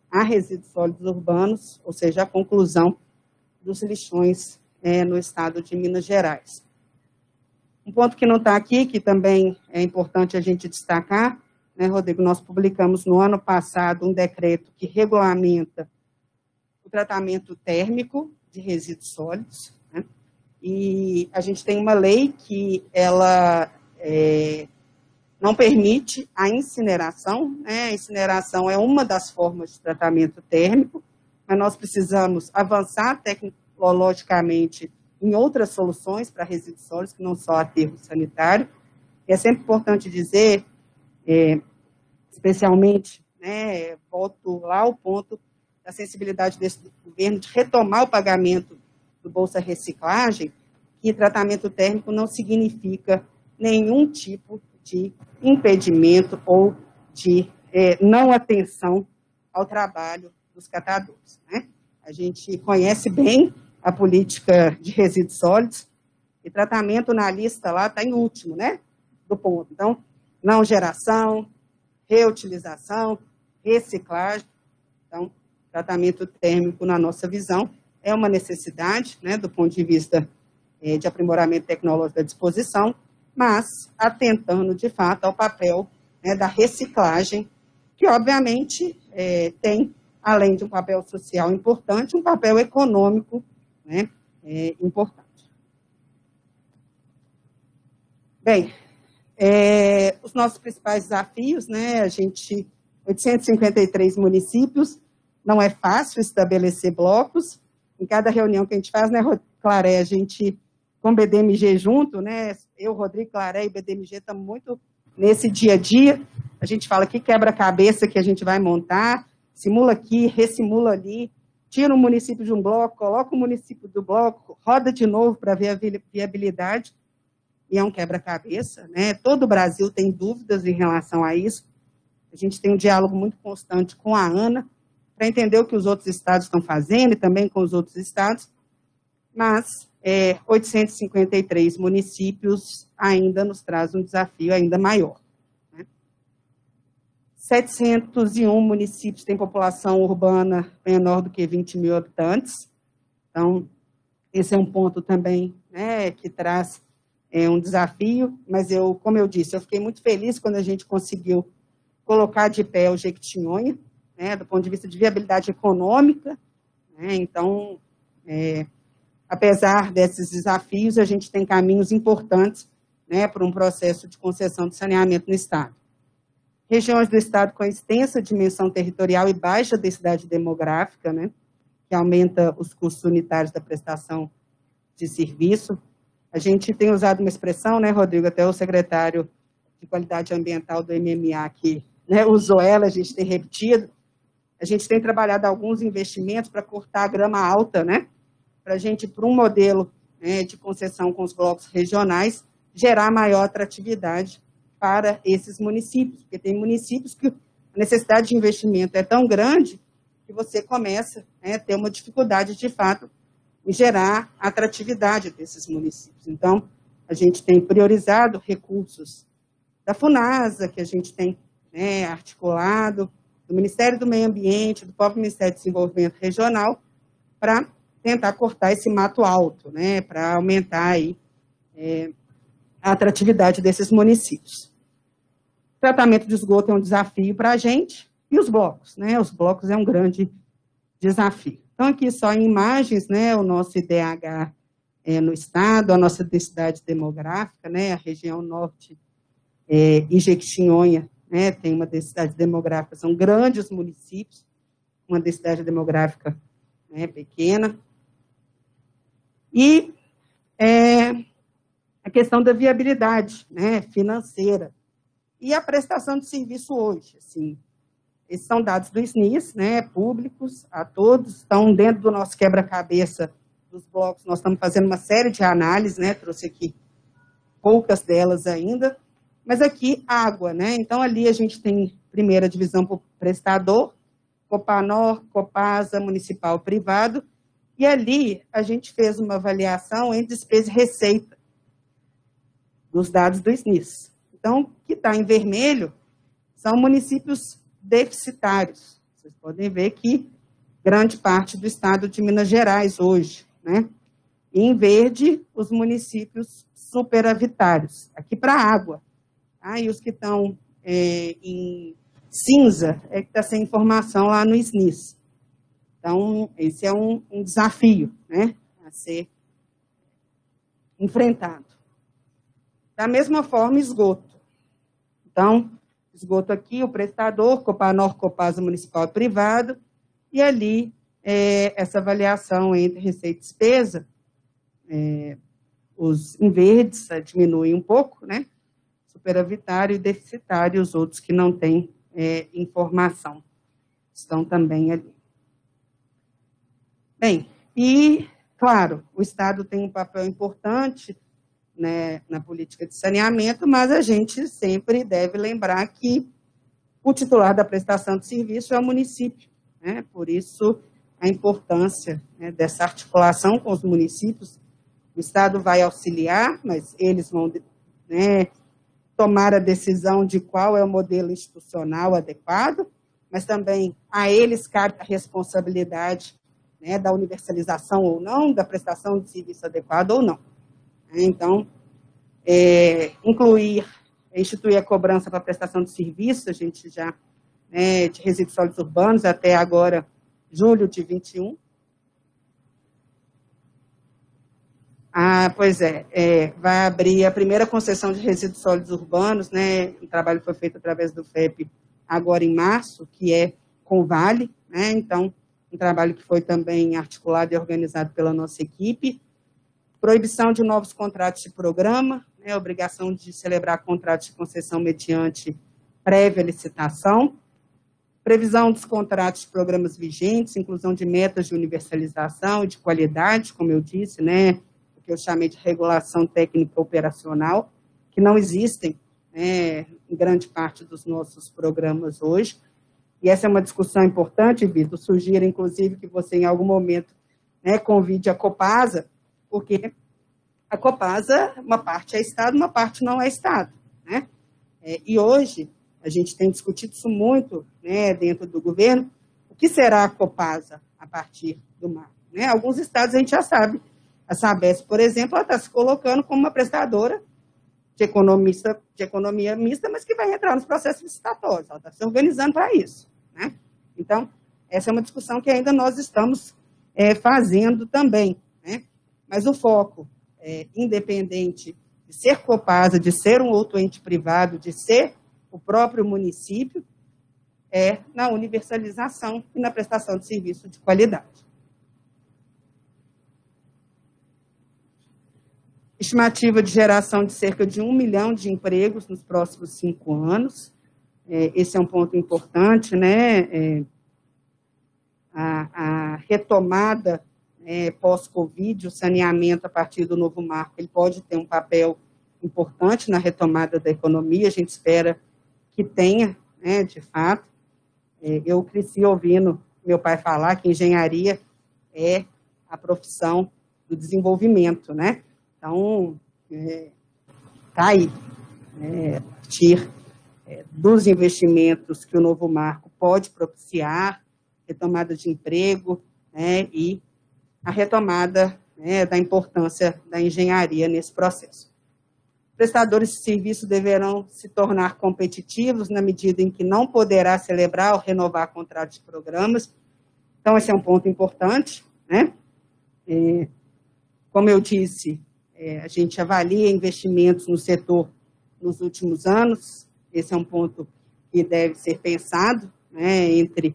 a resíduos sólidos urbanos, ou seja, a conclusão dos lixões no estado de Minas Gerais. Um ponto que não está aqui, que também é importante a gente destacar, né, Rodrigo, nós publicamos no ano passado um decreto que regulamenta o tratamento térmico de resíduos sólidos, né, e a gente tem uma lei que ela não permite a incineração, né, a incineração é uma das formas de tratamento térmico, mas nós precisamos avançar tecnologicamente em outras soluções para resíduos sólidos, que não só aterro sanitário. E é sempre importante dizer, especialmente, né, volto lá ao ponto da sensibilidade desse governo de retomar o pagamento do Bolsa Reciclagem, que tratamento térmico não significa nenhum tipo de impedimento ou de não atenção ao trabalho dos catadores, né? A gente conhece bem a política de resíduos sólidos, e tratamento na lista lá está em último, né, do ponto. Então, não geração, reutilização, reciclagem. Então, tratamento térmico, na nossa visão, é uma necessidade, né, do ponto de vista de aprimoramento tecnológico da disposição, mas atentando, de fato, ao papel, né, da reciclagem, que, obviamente, tem, além de um papel social importante, um papel econômico, né, importante. Bem, os nossos principais desafios, né, 853 municípios, não é fácil estabelecer blocos. Em cada reunião que a gente faz, né, Claré, a gente, com o BDMG junto, né, eu, Rodrigo, Claré e BDMG, estamos muito nesse dia a dia. A gente fala que quebra-cabeça que a gente vai montar, simula aqui, ressimula ali, tira o município de um bloco, coloca o município do bloco, roda de novo para ver a viabilidade, e é um quebra-cabeça, né? Todo o Brasil tem dúvidas em relação a isso. A gente tem um diálogo muito constante com a ANA, para entender o que os outros estados estão fazendo, e também com os outros estados, mas 853 municípios ainda nos traz um desafio ainda maior. 701 municípios têm população urbana menor do que 20 mil habitantes. Então, esse é um ponto também, né, que traz um desafio, mas como eu disse, eu fiquei muito feliz quando a gente conseguiu colocar de pé o Jequitinhonha, né, do ponto de vista de viabilidade econômica, né. Então, apesar desses desafios, a gente tem caminhos importantes, né, para um processo de concessão de saneamento no Estado. Regiões do Estado com extensa dimensão territorial e baixa densidade demográfica, né, que aumenta os custos unitários da prestação de serviço. A gente tem usado uma expressão, né, Rodrigo, até o secretário de Qualidade Ambiental do MMA aqui, né, usou ela, a gente tem repetido. A gente tem trabalhado alguns investimentos para cortar a grama alta, né, para a gente, para um modelo, né, de concessão com os blocos regionais, gerar maior atratividade para esses municípios, porque tem municípios que a necessidade de investimento é tão grande que você começa, né, a ter uma dificuldade, de fato, em gerar atratividade desses municípios. Então, a gente tem priorizado recursos da FUNASA, que a gente tem, né, articulado, do Ministério do Meio Ambiente, do próprio Ministério do Desenvolvimento Regional, para tentar cortar esse mato alto, né, para aumentar aí, a atratividade desses municípios. O tratamento de esgoto é um desafio para a gente, e os blocos, né? Os blocos é um grande desafio. Então, aqui só em imagens, né, o nosso IDH no estado, a nossa densidade demográfica, né, a região norte e Jequitinhonha, né, tem uma densidade demográfica, são grandes municípios, uma densidade demográfica, né, pequena. E a questão da viabilidade, né, financeira e a prestação de serviço hoje, assim, esses são dados do SNIS, né, públicos a todos, estão dentro do nosso quebra-cabeça dos blocos, nós estamos fazendo uma série de análises, né, trouxe aqui poucas delas ainda, mas aqui água, né, então ali a gente tem primeira divisão por prestador, Copanor, Copasa, municipal, privado, e ali a gente fez uma avaliação entre despesa e receita dos dados do SNIS. Então, o que está em vermelho são municípios deficitários, Vocês podem ver que grande parte do estado de Minas Gerais hoje, né? E em verde, os municípios superavitários, aqui para a água. Tá? E os que estão em cinza é que está sem informação lá no SNIS. Então, esse é um desafio, né, a ser enfrentado. Da mesma forma, esgoto. Então, esgoto aqui, o prestador, Copanor, Copasa Municipal e Privado, e ali essa avaliação entre receita e despesa, os em verdes diminuem um pouco, né? Superavitário e deficitário, os outros que não têm informação estão também ali. Bem, e, claro, o Estado tem um papel importante, né, na política de saneamento, mas a gente sempre deve lembrar que o titular da prestação de serviço é o município, né? Por isso a importância, né, dessa articulação com os municípios. O Estado vai auxiliar, mas eles vão, né, tomar a decisão de qual é o modelo institucional adequado, mas também a eles cabe a responsabilidade, né, da universalização ou não, da prestação de serviço adequado ou não. Então, instituir a cobrança para prestação de serviço, a gente já, de resíduos sólidos urbanos, até agora, julho de 21. Vai abrir a primeira concessão de resíduos sólidos urbanos, né? O trabalho foi feito através do FEP agora em março, que é com o Vale, né? Então, um trabalho que foi também articulado e organizado pela nossa equipe. Proibição de novos contratos de programa, né? Obrigação de celebrar contratos de concessão mediante prévia licitação. Previsão dos contratos de programas vigentes, inclusão de metas de universalização e de qualidade, como eu disse, né? Que eu chamei de regulação técnica operacional, que não existem, né, em grande parte dos nossos programas hoje. E essa é uma discussão importante, Vitor. Sugiro, inclusive, que você, em algum momento, né, convide a Copasa, porque a Copasa, uma parte é Estado, uma parte não é Estado, né? E hoje, a gente tem discutido isso muito, né, dentro do governo. O que será a Copasa a partir do mar? Né? Alguns estados a gente já sabe. A Sabesp, por exemplo, ela está se colocando como uma prestadora de economia mista, mas que vai entrar nos processos licitatórios. Ela está se organizando para isso, né? Então, essa é uma discussão que ainda nós estamos fazendo também, né? Mas o foco, independente de ser Copasa, de ser um outro ente privado, de ser o próprio município, é na universalização e na prestação de serviço de qualidade. Estimativa de geração de cerca de 1 milhão de empregos nos próximos 5 anos. Esse é um ponto importante, né? A retomada pós-Covid, o saneamento a partir do novo marco, ele pode ter um papel importante na retomada da economia, a gente espera que tenha, né, de fato. Eu cresci ouvindo meu pai falar que engenharia é a profissão do desenvolvimento, né? Então, está aí, a partir dos investimentos que o novo marco pode propiciar, retomada de emprego, né, e a retomada, né, da importância da engenharia nesse processo. Prestadores de serviço deverão se tornar competitivos na medida em que não poderá celebrar ou renovar contratos de programas. Então, esse é um ponto importante, né? Como eu disse, a gente avalia investimentos no setor nos últimos anos, esse é um ponto que deve ser pensado, né, entre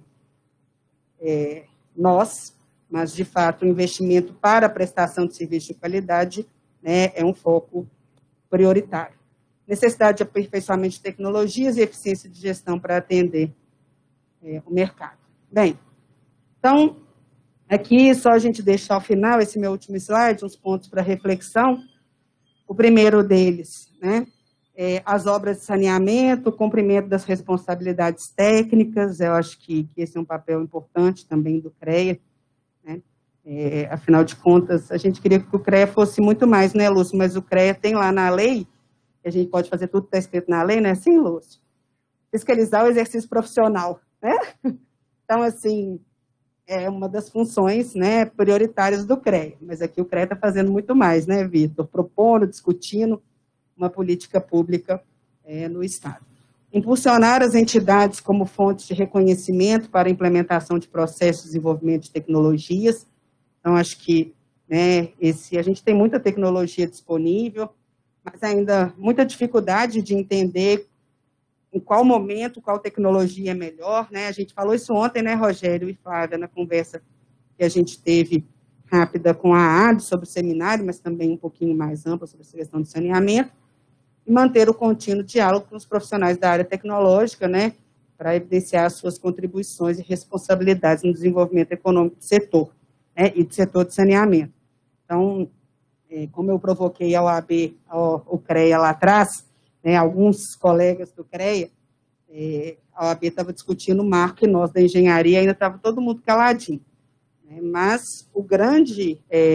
nós, mas, de fato, o investimento para a prestação de serviço de qualidade, né, é um foco prioritário. Necessidade de aperfeiçoamento de tecnologias e eficiência de gestão para atender o mercado. Bem, então, aqui só a gente deixar ao final, esse meu último slide, uns pontos para reflexão. O primeiro deles, né, as obras de saneamento, o cumprimento das responsabilidades técnicas, eu acho que esse é um papel importante também do CREA, né? Afinal de contas, a gente queria que o CREA fosse muito mais, né, Lúcio? Mas o CREA tem lá na lei, a gente pode fazer tudo que está escrito na lei, né? Sim, Lúcio? Fiscalizar o exercício profissional, né? Então, assim, é uma das funções, né, prioritárias do CREA. Mas aqui o CREA está fazendo muito mais, né, Vitor? Propondo, discutindo uma política pública no Estado. Impulsionar as entidades como fontes de reconhecimento para a implementação de processos de desenvolvimento de tecnologias. Então, acho que a gente tem muita tecnologia disponível, mas ainda muita dificuldade de entender em qual momento, qual tecnologia é melhor, né? A gente falou isso ontem, né, Rogério e Flávia, na conversa que a gente teve rápida com a AD sobre o seminário, mas também um pouquinho mais ampla sobre essa questão de saneamento, e manter o contínuo diálogo com os profissionais da área tecnológica, né, para evidenciar as suas contribuições e responsabilidades no desenvolvimento econômico do setor, né, e do setor de saneamento. Então, como eu provoquei a OAB, o CREA lá atrás, né, alguns colegas do CREA, a OAB estava discutindo o marco e nós da engenharia ainda estava todo mundo caladinho. Né, mas o grande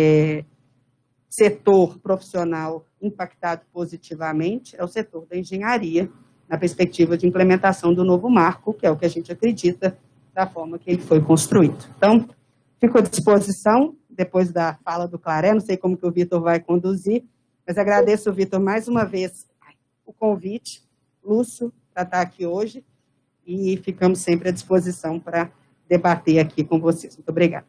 setor profissional impactado positivamente é o setor da engenharia, na perspectiva de implementação do novo marco, que é o que a gente acredita da forma que ele foi construído. Então, fico à disposição, depois da fala do Claré, não sei como que o Vitor vai conduzir, mas agradeço, Vitor, mais uma vez o convite, Lúcio, para estar aqui hoje, e ficamos sempre à disposição para debater aqui com vocês. Muito obrigada.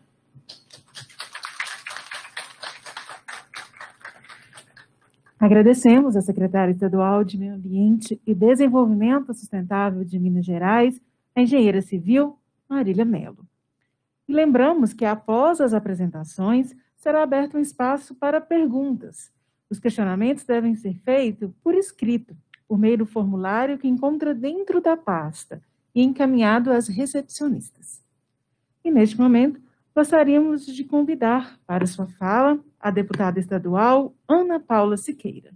Agradecemos a secretária estadual de Meio Ambiente e Desenvolvimento Sustentável de Minas Gerais, a engenheira civil Marília Melo. E lembramos que, após as apresentações, será aberto um espaço para perguntas. Os questionamentos devem ser feitos por escrito, por meio do formulário que encontra dentro da pasta e encaminhado às recepcionistas. E, neste momento, gostaríamos de convidar para sua fala a deputada estadual Ana Paula Siqueira.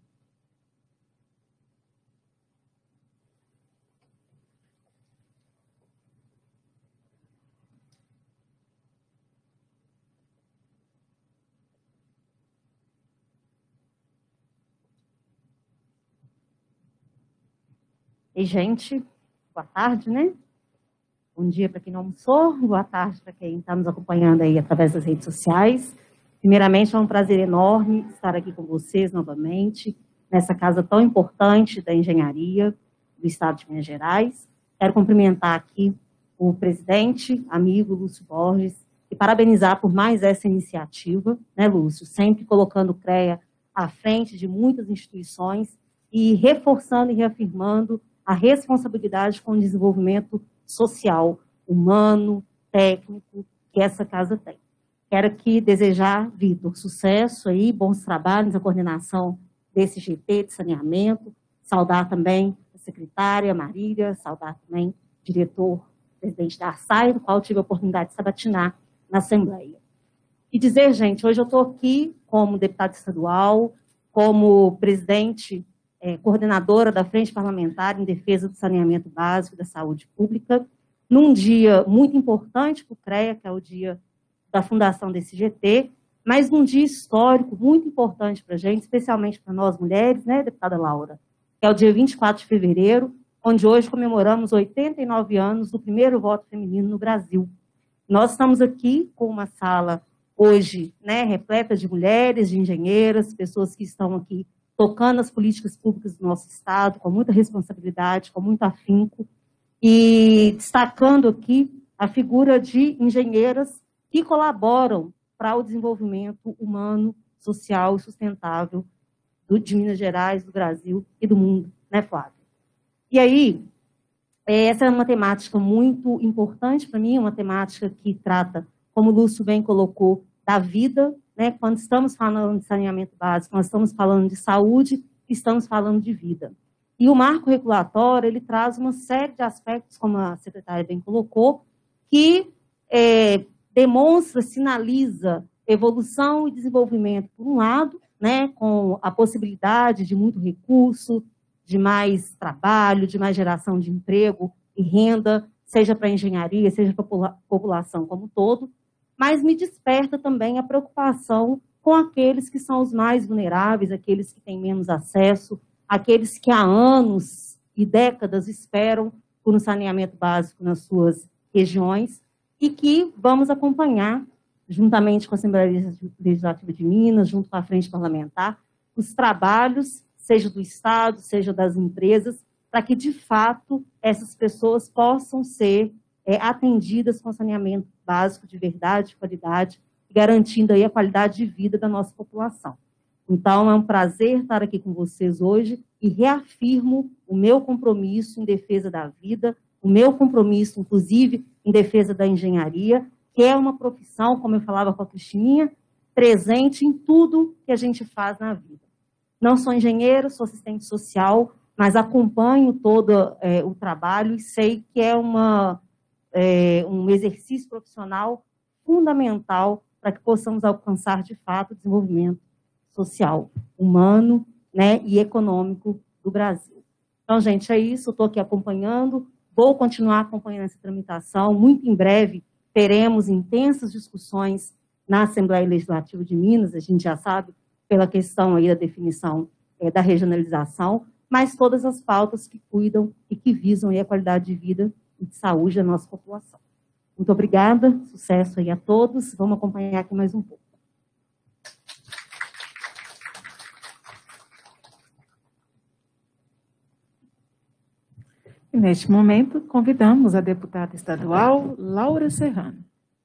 E, gente, boa tarde, né? Bom dia para quem não almoçou, boa tarde para quem está nos acompanhando aí através das redes sociais. Primeiramente, é um prazer enorme estar aqui com vocês novamente, nessa casa tão importante da engenharia do Estado de Minas Gerais. Quero cumprimentar aqui o presidente, amigo Lúcio Borges, e parabenizar por mais essa iniciativa, né, Lúcio? Sempre colocando o CREA à frente de muitas instituições e reforçando e reafirmando a responsabilidade com o desenvolvimento social, humano, técnico, que essa casa tem. Quero aqui desejar, Vitor, sucesso aí, bons trabalhos na coordenação desse GT de saneamento, saudar também a secretária Marília, saudar também o diretor, presidente da ARSAI, do qual tive a oportunidade de sabatinar na Assembleia. E dizer, gente, hoje eu estou aqui como deputada estadual, como presidente, coordenadora da Frente Parlamentar em Defesa do Saneamento Básico e da Saúde Pública, num dia muito importante para o CREA, que é o dia da fundação desse GT, mas num dia histórico muito importante para a gente, especialmente para nós mulheres, né, deputada Laura, que é o dia 24 de fevereiro, onde hoje comemoramos 89 anos do primeiro voto feminino no Brasil. Nós estamos aqui com uma sala hoje, né, repleta de mulheres, de engenheiras, pessoas que estão aqui tocando as políticas públicas do nosso Estado, com muita responsabilidade, com muito afinco, e destacando aqui a figura de engenheiras que colaboram para o desenvolvimento humano, social e sustentável de Minas Gerais, do Brasil e do mundo, né, Flávia? E aí, essa é uma temática muito importante para mim, uma temática que trata, como o Lúcio bem colocou, da vida, né? Quando estamos falando de saneamento básico, nós estamos falando de saúde, estamos falando de vida. E o marco regulatório, ele traz uma série de aspectos, como a secretária bem colocou, que demonstra, sinaliza evolução e desenvolvimento, por um lado, né, com a possibilidade de muito recurso, de mais trabalho, de mais geração de emprego e renda, seja para a engenharia, seja para a população como um todo, mas me desperta também a preocupação com aqueles que são os mais vulneráveis, aqueles que têm menos acesso, aqueles que há anos e décadas esperam por um saneamento básico nas suas regiões, e que vamos acompanhar, juntamente com a Assembleia Legislativa de Minas, junto com a Frente Parlamentar, os trabalhos, seja do Estado, seja das empresas, para que, de fato, essas pessoas possam ser atendidas com saneamento básico de verdade, de qualidade, garantindo aí a qualidade de vida da nossa população. Então, é um prazer estar aqui com vocês hoje e reafirmo o meu compromisso em defesa da vida, o meu compromisso, inclusive, em defesa da engenharia, que é uma profissão, como eu falava com a Cristininha, presente em tudo que a gente faz na vida. Não sou engenheira, sou assistente social, mas acompanho todo o trabalho e sei que é um exercício profissional fundamental para que possamos alcançar, de fato, o desenvolvimento social, humano, né, e econômico do Brasil. Então, gente, é isso, estou aqui acompanhando, vou continuar acompanhando essa tramitação, muito em breve teremos intensas discussões na Assembleia Legislativa de Minas, a gente já sabe, pela questão aí da definição da regionalização, mas todas as pautas que cuidam e que visam aí a qualidade de vida e de saúde da nossa população. Muito obrigada, sucesso aí a todos, vamos acompanhar aqui mais um pouco. E neste momento, convidamos a deputada estadual Laura Serrano.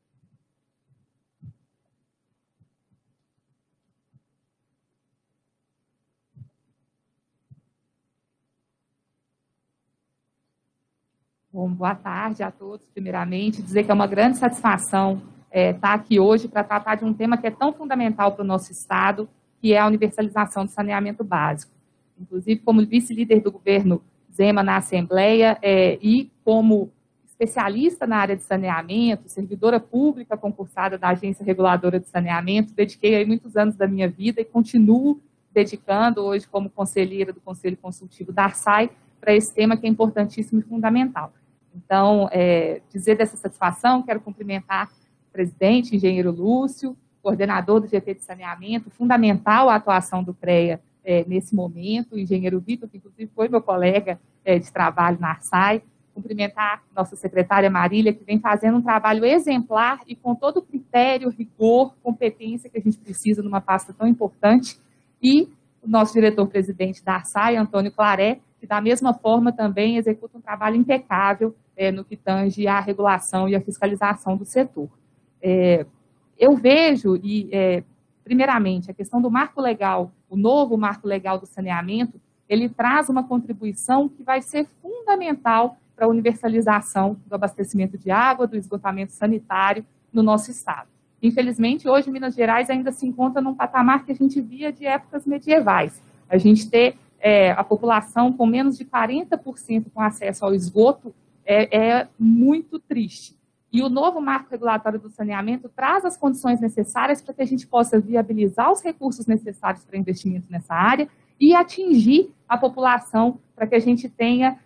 Bom, boa tarde a todos, primeiramente. Dizer que é uma grande satisfação estar aqui hoje para tratar de um tema que é tão fundamental para o nosso Estado, que é a universalização do saneamento básico. Inclusive, como vice-líder do governo Zema na Assembleia e como especialista na área de saneamento, servidora pública concursada da Agência Reguladora de Saneamento, dediquei aí muitos anos da minha vida e continuo dedicando hoje como conselheira do Conselho Consultivo da ARSAI para esse tema que é importantíssimo e fundamental. Então, dizer dessa satisfação, quero cumprimentar o presidente, engenheiro Lúcio, coordenador do GT de saneamento, fundamental a atuação do CREA nesse momento, o engenheiro Vitor, que inclusive foi meu colega de trabalho na ARSAI, cumprimentar nossa secretária Marília, que vem fazendo um trabalho exemplar e com todo o critério, rigor, competência que a gente precisa numa pasta tão importante, e o nosso diretor-presidente da ARSAI, Antônio Claré, que da mesma forma também executa um trabalho impecável no que tange à regulação e à fiscalização do setor. Eu vejo, primeiramente, a questão do marco legal, o novo marco legal do saneamento, ele traz uma contribuição que vai ser fundamental para a universalização do abastecimento de água, do esgotamento sanitário no nosso estado. Infelizmente, hoje, Minas Gerais ainda se encontra num patamar que a gente via de épocas medievais. A gente ter a população com menos de 40% com acesso ao esgoto é muito triste. E o novo marco regulatório do saneamento traz as condições necessárias para que a gente possa viabilizar os recursos necessários para investimento nessa área e atingir a população para que a gente tenha,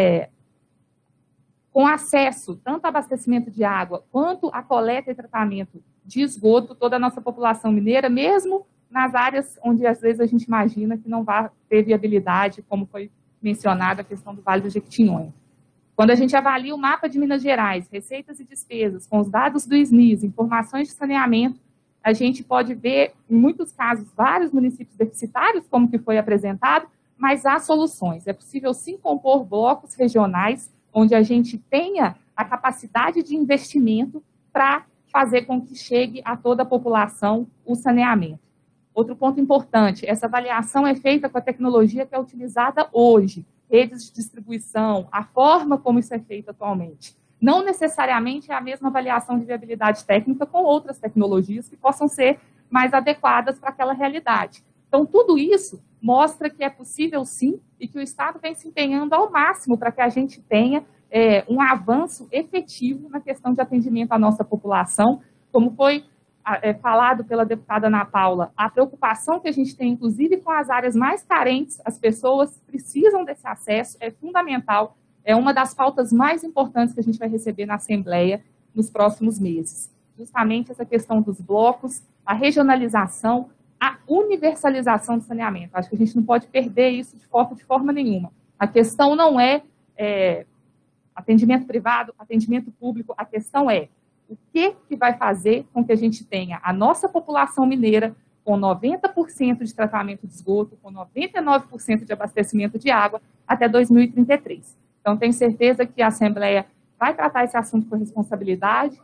com acesso tanto ao abastecimento de água quanto à coleta e tratamento de esgoto, toda a nossa população mineira, mesmo nas áreas onde às vezes a gente imagina que não vai ter viabilidade, como foi mencionada a questão do Vale do Jequitinhonha. Quando a gente avalia o mapa de Minas Gerais, receitas e despesas, com os dados do SNIS, informações de saneamento, a gente pode ver, em muitos casos, vários municípios deficitários, como que foi apresentado, mas há soluções. É possível, sim, compor blocos regionais, onde a gente tenha a capacidade de investimento para fazer com que chegue a toda a população o saneamento. Outro ponto importante, essa avaliação é feita com a tecnologia que é utilizada hoje, redes de distribuição, a forma como isso é feito atualmente. Não necessariamente é a mesma avaliação de viabilidade técnica com outras tecnologias que possam ser mais adequadas para aquela realidade. Então, tudo isso mostra que é possível sim e que o Estado vem se empenhando ao máximo para que a gente tenha um avanço efetivo na questão de atendimento à nossa população, como foi falado pela deputada Ana Paula, a preocupação que a gente tem, inclusive, com as áreas mais carentes, as pessoas precisam desse acesso, é fundamental, é uma das pautas mais importantes que a gente vai receber na Assembleia nos próximos meses. Justamente essa questão dos blocos, a regionalização, a universalização do saneamento. Acho que a gente não pode perder isso de forma nenhuma. A questão não é atendimento privado, atendimento público, a questão é o que vai fazer com que a gente tenha a nossa população mineira com 90% de tratamento de esgoto, com 99% de abastecimento de água até 2033. Então, tenho certeza que a Assembleia vai tratar esse assunto com responsabilidade.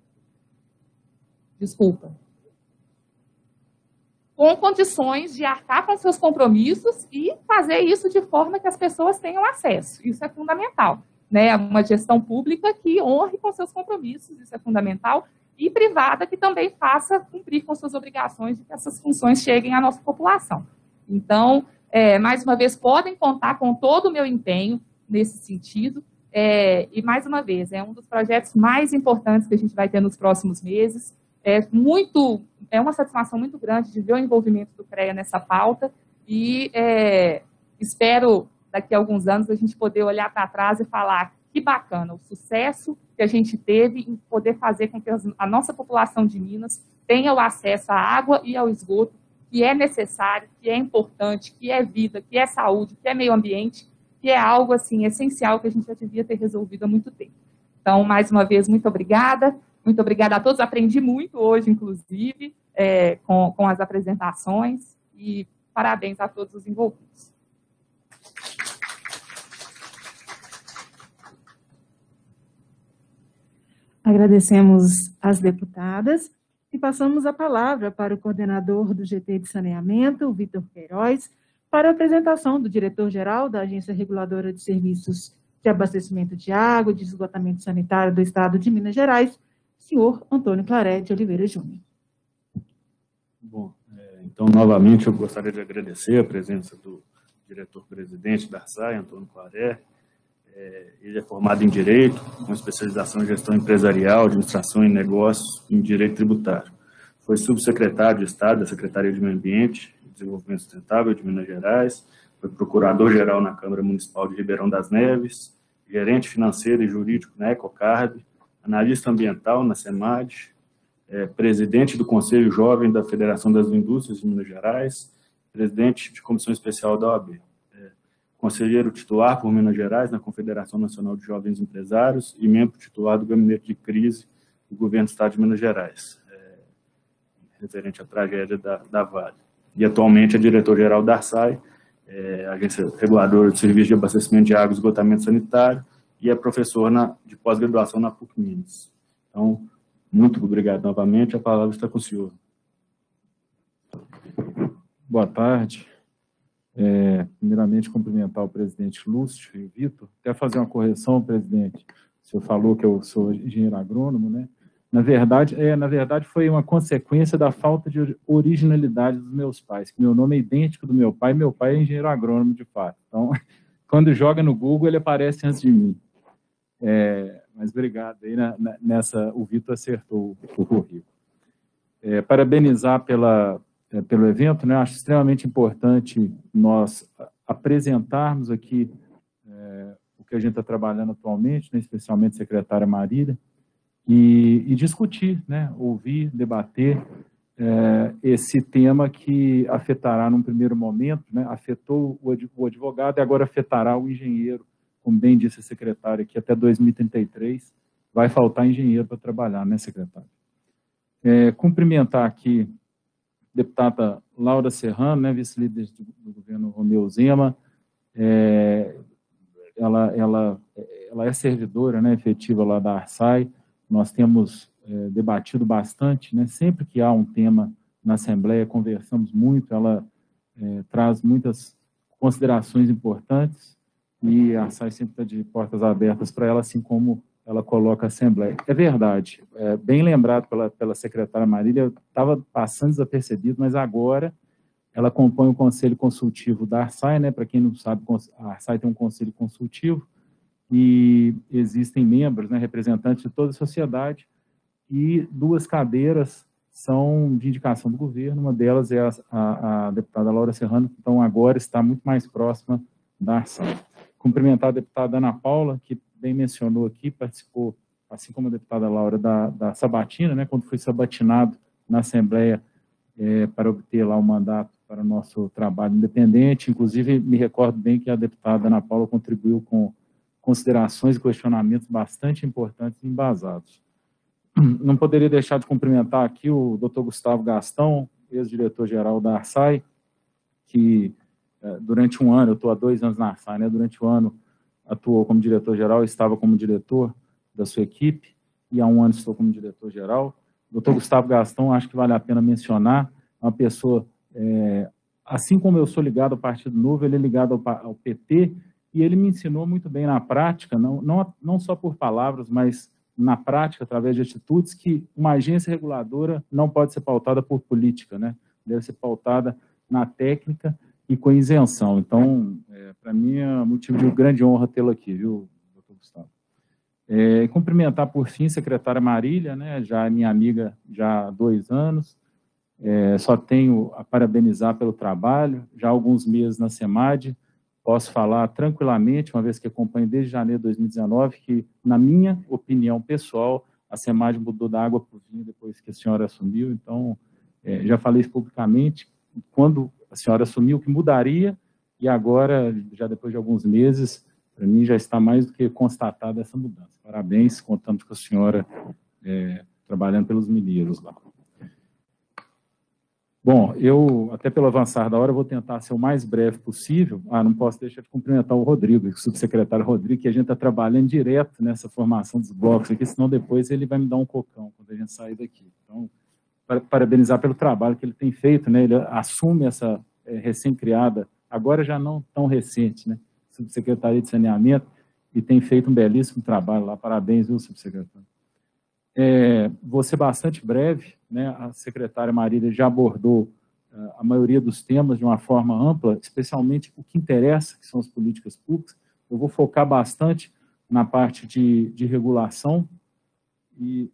Desculpa. Com condições de arcar com seus compromissos e fazer isso de forma que as pessoas tenham acesso. Isso é fundamental, né? Uma gestão pública que honre com seus compromissos, isso é fundamental, e privada que também faça cumprir com suas obrigações de que essas funções cheguem à nossa população. Então, mais uma vez, podem contar com todo o meu empenho nesse sentido, e mais uma vez, é um dos projetos mais importantes que a gente vai ter nos próximos meses. É uma satisfação muito grande de ver o envolvimento do CREA nessa pauta, e espero, daqui a alguns anos, a gente poder olhar para trás e falar que bacana, o sucesso que a gente teve em poder fazer com que a nossa população de Minas tenha o acesso à água e ao esgoto, que é necessário, que é importante, que é vida, que é saúde, que é meio ambiente, que é algo assim essencial que a gente já devia ter resolvido há muito tempo. Então, mais uma vez, muito obrigada a todos, aprendi muito hoje, inclusive, com as apresentações, e parabéns a todos os envolvidos. Agradecemos às deputadas e passamos a palavra para o coordenador do GT de Saneamento, o Vitor Queiroz, para a apresentação do diretor-geral da Agência Reguladora de Serviços de Abastecimento de Água e de Esgotamento Sanitário do Estado de Minas Gerais, senhor Antônio Claré de Oliveira Júnior. Bom, então, novamente, eu gostaria de agradecer a presença do diretor-presidente da ARSAI, Antônio Claré. Ele é formado em Direito, com especialização em Gestão Empresarial, Administração e Negócios em Direito Tributário. Foi subsecretário de Estado da Secretaria de Meio Ambiente e Desenvolvimento Sustentável de Minas Gerais, foi procurador-geral na Câmara Municipal de Ribeirão das Neves, gerente financeiro e jurídico na Ecocarb, analista ambiental na SEMAD, presidente do Conselho Jovem da Federação das Indústrias de Minas Gerais, presidente de Comissão Especial da OAB. Conselheiro titular por Minas Gerais na Confederação Nacional de Jovens Empresários e membro titular do Gabinete de Crise do Governo do Estado de Minas Gerais, referente à tragédia da Vale. E atualmente é diretor-geral da ARSAI, Agência Reguladora de Serviços de Abastecimento de Água e Esgotamento Sanitário, e é professor de pós-graduação na PUC Minas. Então, muito obrigado novamente, a palavra está com o senhor. Boa tarde. Primeiramente, cumprimentar o presidente Lúcio e o Vitor. Quero fazer uma correção, presidente. O senhor falou que eu sou engenheiro agrônomo, né? Na verdade, foi uma consequência da falta de originalidade dos meus pais, que meu nome é idêntico do meu pai é engenheiro agrônomo, de fato. Então, quando joga no Google, ele aparece antes de mim. Mas obrigado. Aí, o Vitor acertou o currículo. Parabenizar pelo evento, né? Acho extremamente importante nós apresentarmos aqui o que a gente está trabalhando atualmente, né? Especialmente a secretária Marília, e discutir, né? Ouvir, debater esse tema que afetará num primeiro momento, né? Afetou o advogado e agora afetará o engenheiro, como bem disse a secretária, que até 2033 vai faltar engenheiro para trabalhar, né, secretária? Cumprimentar aqui a deputada Laura Serrano, né, vice-líder do governo Romeu Zema. Ela é servidora, né, efetiva lá da ARSAI. Nós temos debatido bastante, né, sempre que há um tema na Assembleia, conversamos muito, ela traz muitas considerações importantes e a ARSAI sempre está de portas abertas para ela, assim como ela coloca a Assembleia. É verdade, bem lembrado pela secretária Marília, estava passando desapercebido, mas agora ela compõe o Conselho Consultivo da ARSAI, né? Para quem não sabe, a ARSAI tem um Conselho Consultivo e existem membros, né, representantes de toda a sociedade, e 2 cadeiras são de indicação do governo, uma delas é a deputada Laura Serrano, que então agora está muito mais próxima da ARSAI. Cumprimentar a deputada Ana Paula, que bem mencionou aqui, participou, assim como a deputada Laura, da sabatina, né, quando foi sabatinado na Assembleia para obter lá o mandato para o nosso trabalho independente. Inclusive, me recordo bem que a deputada Ana Paula contribuiu com considerações e questionamentos bastante importantes e embasados. não poderia deixar de cumprimentar aqui o Dr. Gustavo Gastão, ex-diretor-geral da Arsai, que durante um ano, eu estou há 2 anos na Arsai, né? Durante o ano atuou como diretor-geral, estava como diretor da sua equipe, e há 1 ano estou como diretor-geral. O Dr. Gustavo Gastão, acho que vale a pena mencionar, é uma pessoa, assim como eu sou ligado ao Partido Novo, ele é ligado ao PT, e ele me ensinou muito bem na prática, não só por palavras, mas na prática, através de atitudes, que uma agência reguladora não pode ser pautada por política, né? Deve ser pautada na técnica e com isenção. Então, para mim é motivo de grande honra tê-lo aqui, viu, doutor Gustavo? Cumprimentar, por fim, a secretária Marília, né? Já é minha amiga já há 2 anos, só tenho a parabenizar pelo trabalho, já há alguns meses na SEMAD, posso falar tranquilamente, uma vez que acompanho desde janeiro de 2019, que, na minha opinião pessoal, a SEMAD mudou da água para o vinho depois que a senhora assumiu, então, já falei isso publicamente, quando a senhora assumiu, que mudaria, e agora, já depois de alguns meses, para mim já está mais do que constatada essa mudança. Parabéns, contamos com a senhora trabalhando pelos mineiros lá. Bom, eu, até pelo avançar da hora, vou tentar ser o mais breve possível. Não posso deixar de cumprimentar o Rodrigo, o subsecretário Rodrigo, que a gente está trabalhando direto nessa formação dos blocos aqui, senão depois ele vai me dar um cocão quando a gente sair daqui. Então, parabenizar pelo trabalho que ele tem feito, né? Ele assume essa recém-criada, agora já não tão recente, né? Subsecretaria de Saneamento, e tem feito um belíssimo trabalho lá. Parabéns, viu, subsecretário? Vou ser bastante breve, né? A secretária Marília já abordou a maioria dos temas de uma forma ampla, especialmente o que interessa, que são as políticas públicas. Eu vou focar bastante na parte de regulação, e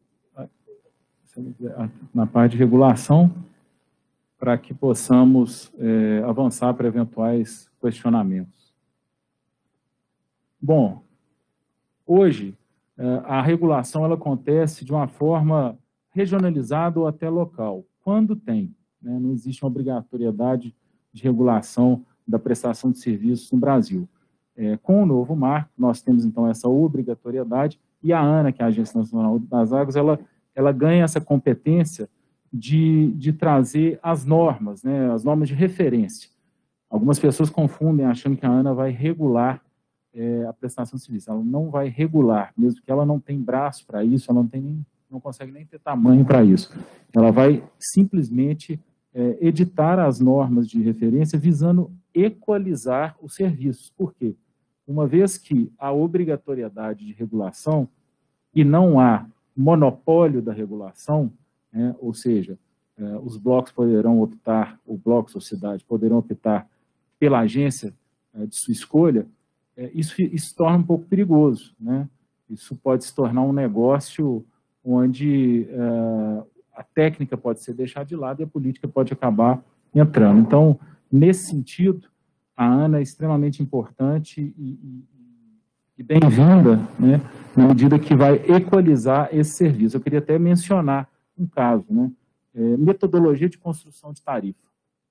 na parte de regulação, para que possamos avançar para eventuais questionamentos. Bom, hoje, a regulação ela acontece de uma forma regionalizada ou até local, quando tem, né? Não existe uma obrigatoriedade de regulação da prestação de serviços no Brasil. Com o novo marco, nós temos, então, essa obrigatoriedade, e a ANA, que é a Agência Nacional das Águas, ela ganha essa competência de trazer as normas, né? As normas de referência. Algumas pessoas confundem, achando que a ANA vai regular a prestação de serviço. Ela não vai regular, mesmo que ela não tem braço para isso, ela não consegue nem ter tamanho para isso. Ela vai simplesmente editar as normas de referência visando equalizar os serviços. Por quê? Uma vez que há obrigatoriedade de regulação e não há monopólio da regulação, né, ou seja, os blocos poderão optar, o bloco sociedade poderão optar pela agência de sua escolha, isso torna um pouco perigoso, né? Isso pode se tornar um negócio onde a técnica pode ser deixada de lado e a política pode acabar entrando. Então, nesse sentido, a ANA é extremamente importante e bem-vinda, né, na medida que vai equalizar esse serviço. Eu queria até mencionar um caso, né? Metodologia de construção de tarifa.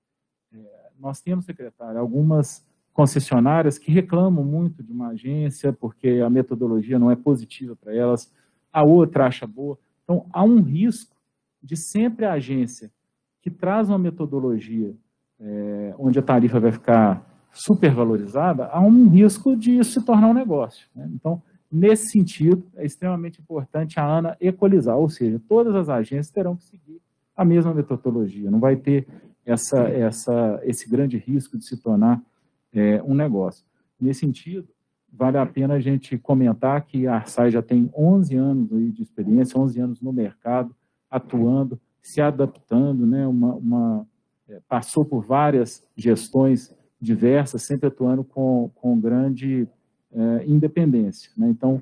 Nós temos, secretário, algumas concessionárias que reclamam muito de uma agência porque a metodologia não é positiva para elas, a outra acha boa. Então, há um risco de sempre a agência que traz uma metodologia onde a tarifa vai ficar supervalorizada, há um risco de isso se tornar um negócio, né? Então, nesse sentido, é extremamente importante a ANA equalizar, ou seja, todas as agências terão que seguir a mesma metodologia, não vai ter esse grande risco de se tornar um negócio. Nesse sentido, vale a pena a gente comentar que a Arsai já tem 11 anos de experiência, 11 anos no mercado, atuando, se adaptando, né? Passou por várias gestões diversas, sempre atuando com grande independência, né? Então,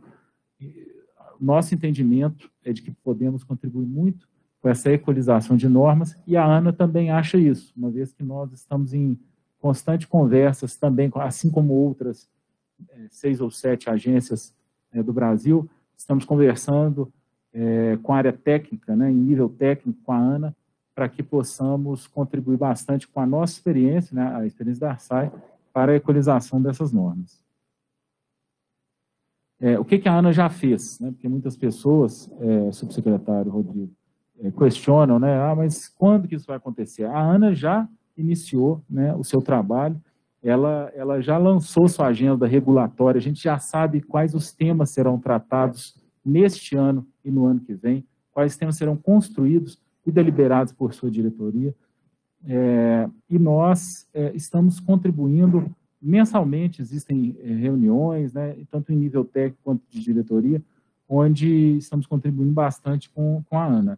nosso entendimento é de que podemos contribuir muito com essa equalização de normas, e a ANA também acha isso, uma vez que nós estamos em constante conversas também, assim como outras 6 ou 7 agências do Brasil, estamos conversando com a área técnica, né, em nível técnico com a ANA, para que possamos contribuir bastante com a nossa experiência, né, a experiência da Arsai, para a equalização dessas normas. O que a ANA já fez, né? Porque muitas pessoas, subsecretário Rodrigo, questionam, né? Mas quando que isso vai acontecer? A ANA já iniciou, né, o seu trabalho, ela já lançou sua agenda regulatória, a gente já sabe quais os temas serão tratados neste ano e no ano que vem, quais temas serão construídos e deliberados por sua diretoria, e nós estamos contribuindo mensalmente, existem reuniões, né, tanto em nível técnico quanto de diretoria, onde estamos contribuindo bastante com a ANA.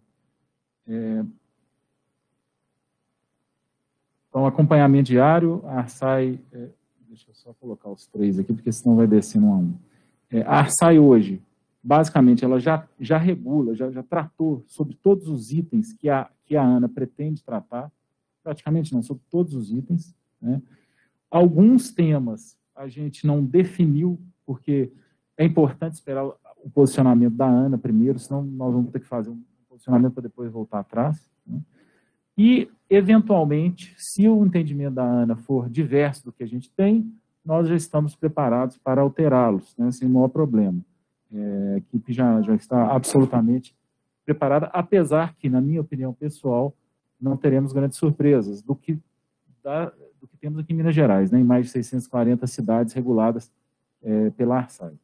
Então, acompanhamento diário, a ARSAI, deixa eu só colocar os 3 aqui, porque senão vai descendo um a um. A ARSAI hoje, basicamente, ela já regula, já tratou sobre todos os itens que a ANA pretende tratar, praticamente não, sobre todos os itens, né? Alguns temas a gente não definiu, porque é importante esperar o posicionamento da ANA primeiro, senão nós vamos ter que fazer um posicionamento para depois voltar atrás, né? E, eventualmente, se o entendimento da ANA for diverso do que a gente tem, nós já estamos preparados para alterá-los, né, sem o maior problema. A equipe já está absolutamente preparada, apesar que, na minha opinião pessoal, não teremos grandes surpresas do que temos aqui em Minas Gerais, né, em mais de 640 cidades reguladas pela ARSAI.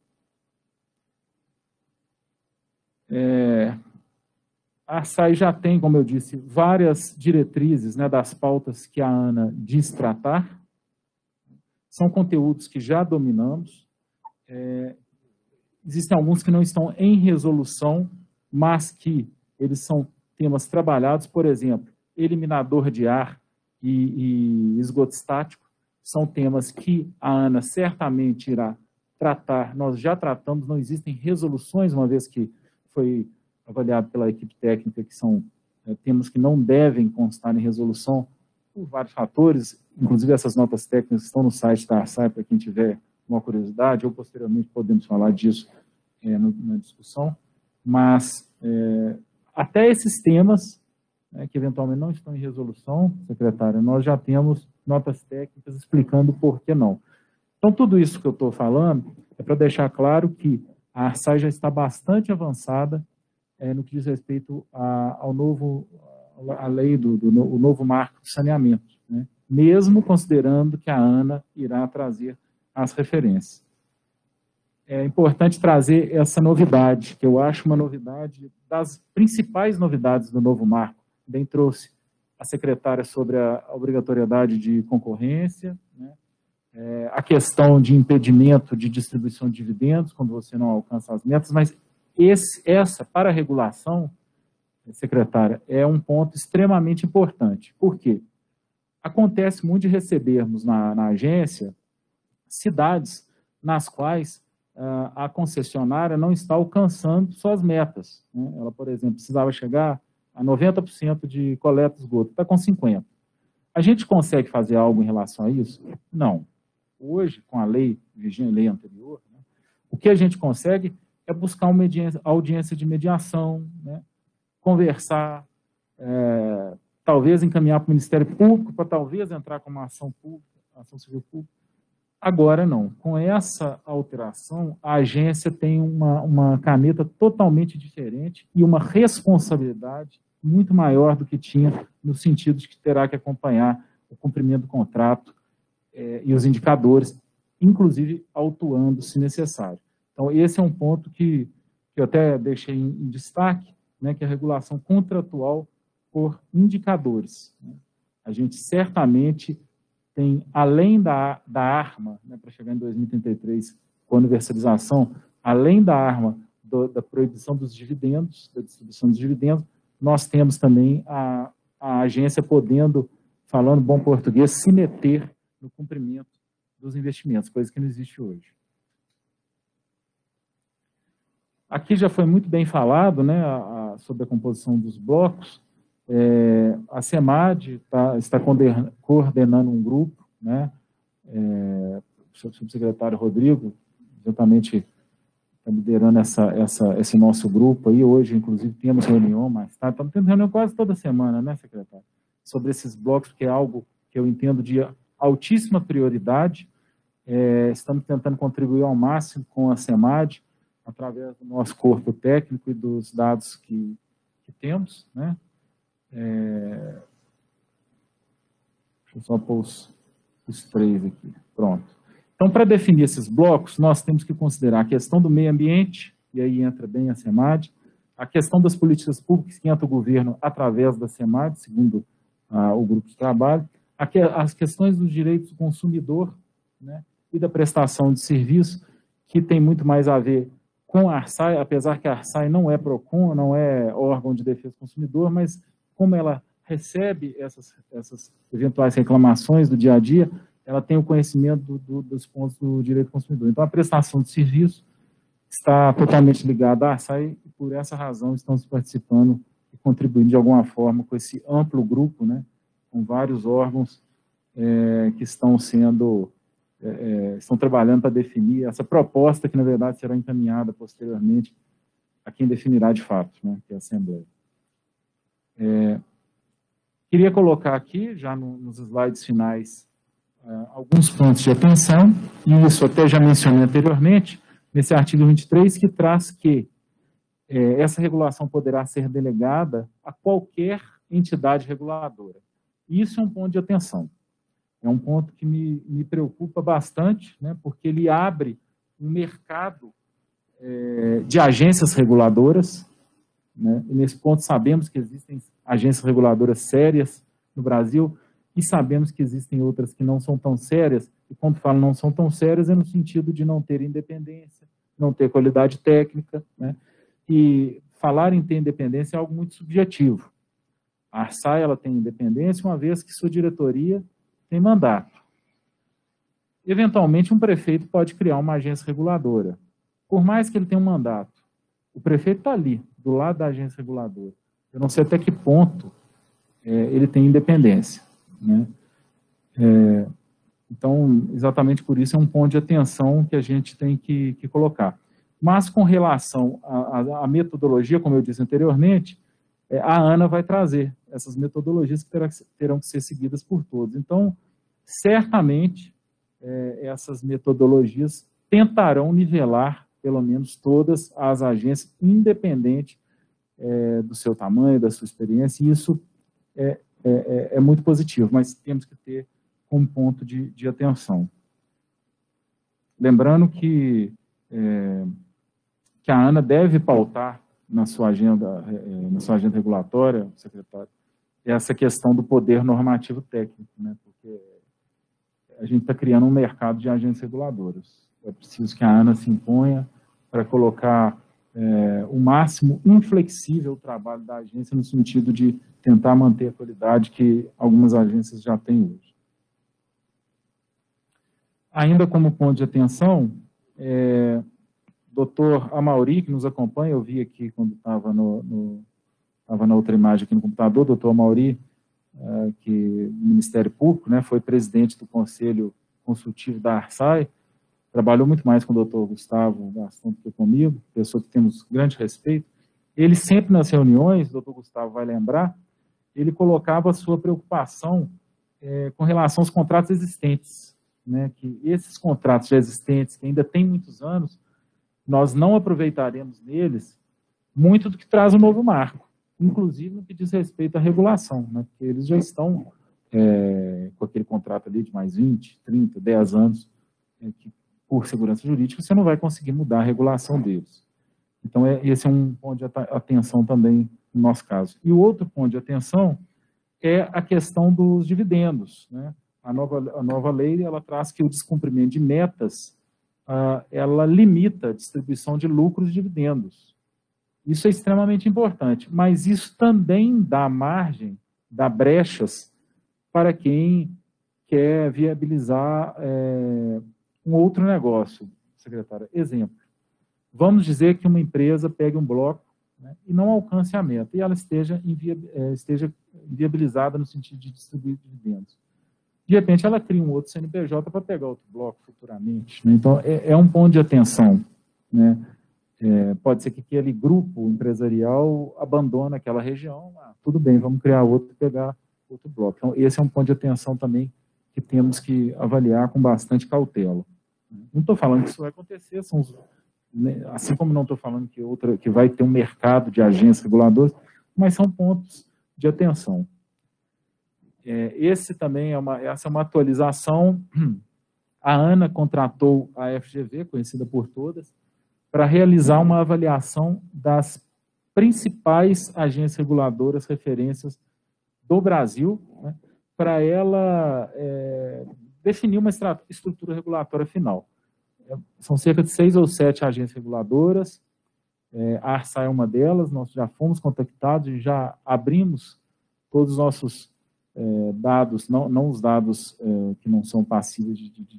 A ARSAI já tem, como eu disse, várias diretrizes, né, das pautas que a ANA diz tratar. São conteúdos que já dominamos. Existem alguns que não estão em resolução, mas que eles são temas trabalhados, por exemplo, eliminador de ar e esgoto estático, são temas que a ANA certamente irá tratar. Nós já tratamos, não existem resoluções, uma vez que foi avaliado pela equipe técnica, que são temas que não devem constar em resolução por vários fatores, inclusive essas notas técnicas estão no site da ARSAI, para quem tiver uma curiosidade, ou posteriormente podemos falar disso na discussão, mas até esses temas, que eventualmente não estão em resolução, secretária, nós já temos notas técnicas explicando por que não. Então, tudo isso que eu estou falando é para deixar claro que a ARSAI já está bastante avançada no que diz respeito à lei o novo marco de saneamento, né? Mesmo considerando que a ANA irá trazer as referências. É importante trazer essa novidade, que eu acho uma novidade das principais novidades do novo marco. Bem trouxe a secretária sobre a obrigatoriedade de concorrência, né? A questão de impedimento de distribuição de dividendos, quando você não alcança as metas, mas essa, para a regulação, secretária, é um ponto extremamente importante. Por quê? Acontece muito de recebermos na agência cidades nas quais a concessionária não está alcançando suas metas, né? Ela, por exemplo, precisava chegar a 90% de coleta de esgoto, está com 50%. A gente consegue fazer algo em relação a isso? Não. Hoje, com a lei vigente, lei anterior, né, o que a gente consegue é buscar uma audiência de mediação, né, conversar, talvez encaminhar para o Ministério Público, para talvez entrar com uma ação pública, ação civil pública. Agora, não. Com essa alteração, a agência tem uma caneta totalmente diferente e uma responsabilidade muito maior do que tinha, no sentido de que terá que acompanhar o cumprimento do contrato e os indicadores, inclusive autuando, se necessário. Então, esse é um ponto que eu até deixei em destaque, né, que é a regulação contratual por indicadores, né? A gente certamente tem, além da arma, né, para chegar em 2033, com a universalização, além da arma da proibição dos dividendos, da distribuição dos dividendos, nós temos também a agência podendo, falando bom português, se meter no cumprimento dos investimentos, coisa que não existe hoje. Aqui já foi muito bem falado, né, sobre a composição dos blocos. A CEMAD está coordenando um grupo, né, o subsecretário Rodrigo, exatamente, está liderando esse nosso grupo aí. Hoje, inclusive, temos reunião, mas estamos tendo reunião quase toda semana, né, secretário? Sobre esses blocos, que é algo que eu entendo de altíssima prioridade. Estamos tentando contribuir ao máximo com a CEMAD. através do nosso corpo técnico e dos dados que temos, né? Deixa eu só pôr os 3 aqui, pronto. Então, para definir esses blocos, nós temos que considerar a questão do meio ambiente, e aí entra bem a SEMAD, a questão das políticas públicas, que entra o governo através da SEMAD, segundo o grupo de trabalho, as questões dos direitos do consumidor, né, e da prestação de serviço, que tem muito mais a ver com a ARSAI, apesar que a ARSAI não é PROCON, não é órgão de defesa do consumidor, mas como ela recebe essas eventuais reclamações do dia a dia, ela tem o conhecimento dos pontos do direito do consumidor. Então, a prestação de serviço está totalmente ligada à ARSAI e, por essa razão, estamos participando e contribuindo de alguma forma com esse amplo grupo, né, com vários órgãos que estão trabalhando para definir essa proposta que, na verdade, será encaminhada posteriormente a quem definirá de fato, né, que é a Assembleia. Queria colocar aqui, já nos slides finais, alguns pontos de atenção, e isso até já mencionei anteriormente, nesse artigo 23, que traz que essa regulação poderá ser delegada a qualquer entidade reguladora. Isso é um ponto de atenção. É um ponto que me preocupa bastante, né, porque ele abre um mercado de agências reguladoras, né, e nesse ponto sabemos que existem agências reguladoras sérias no Brasil, e sabemos que existem outras que não são tão sérias, e quando falo não são tão sérias é no sentido de não ter independência, não ter qualidade técnica, né, e falar em ter independência é algo muito subjetivo. A ARSAI, ela tem independência, uma vez que sua diretoria tem mandato. Eventualmente, um prefeito pode criar uma agência reguladora. Por mais que ele tenha um mandato, o prefeito está ali, do lado da agência reguladora. Eu não sei até que ponto ele tem independência, né? Então, exatamente por isso é um ponto de atenção que a gente tem que colocar. Mas, com relação à metodologia, como eu disse anteriormente, a ANA vai trazer essas metodologias que terão que ser seguidas por todos. Então, certamente, essas metodologias tentarão nivelar, pelo menos todas as agências, independente do seu tamanho, da sua experiência, e isso é muito positivo, mas temos que ter um ponto de atenção. Lembrando que a ANA deve pautar na sua agenda regulatória, secretário, essa questão do poder normativo técnico, né? Porque a gente está criando um mercado de agências reguladoras. É preciso que a ANA se imponha para colocar o máximo inflexível o trabalho da agência no sentido de tentar manter a qualidade que algumas agências já têm hoje. Ainda como ponto de atenção, doutor Amauri, que nos acompanha, eu vi aqui quando estava na outra imagem aqui no computador, doutor Amauri, que do Ministério Público, né, foi presidente do Conselho Consultivo da ARSAI, trabalhou muito mais com o doutor Gustavo Gastão do que comigo, pessoa que temos grande respeito. Ele sempre nas reuniões, o doutor Gustavo vai lembrar, ele colocava a sua preocupação com relação aos contratos existentes, né, que esses contratos já existentes, que ainda têm muitos anos, nós não aproveitaremos neles muito do que traz o novo marco, inclusive no que diz respeito à regulação, né, porque eles já estão com aquele contrato ali de mais 20, 30, 10 anos, que por segurança jurídica você não vai conseguir mudar a regulação deles. Então, esse é um ponto de atenção também no nosso caso. E o outro ponto de atenção é a questão dos dividendos, né? A nova lei, ela traz que o descumprimento de metas, ela limita a distribuição de lucros e dividendos. Isso é extremamente importante, mas isso também dá margem, dá brechas para quem quer viabilizar um outro negócio, secretária. Exemplo, vamos dizer que uma empresa pegue um bloco, né, e não alcance a meta, e ela esteja inviabilizada no sentido de distribuir dividendos. De repente, ela cria um outro CNPJ para pegar outro bloco futuramente, né? Então, é um ponto de atenção, né? Pode ser que aquele grupo empresarial abandone aquela região, tudo bem, vamos criar outro e pegar outro bloco. Então, esse é um ponto de atenção também que temos que avaliar com bastante cautela. Não estou falando que isso vai acontecer, são assim como não estou falando que vai ter um mercado de agências reguladoras, mas são pontos de atenção. Essa é uma atualização. A ANA contratou a FGV, conhecida por todas, para realizar uma avaliação das principais agências reguladoras referências do Brasil, né, para ela definir uma estrutura regulatória final. São cerca de 6 ou 7 agências reguladoras, a ARSAI é uma delas, nós já fomos contactados e já abrimos todos os nossos dados, não os dados que não são passíveis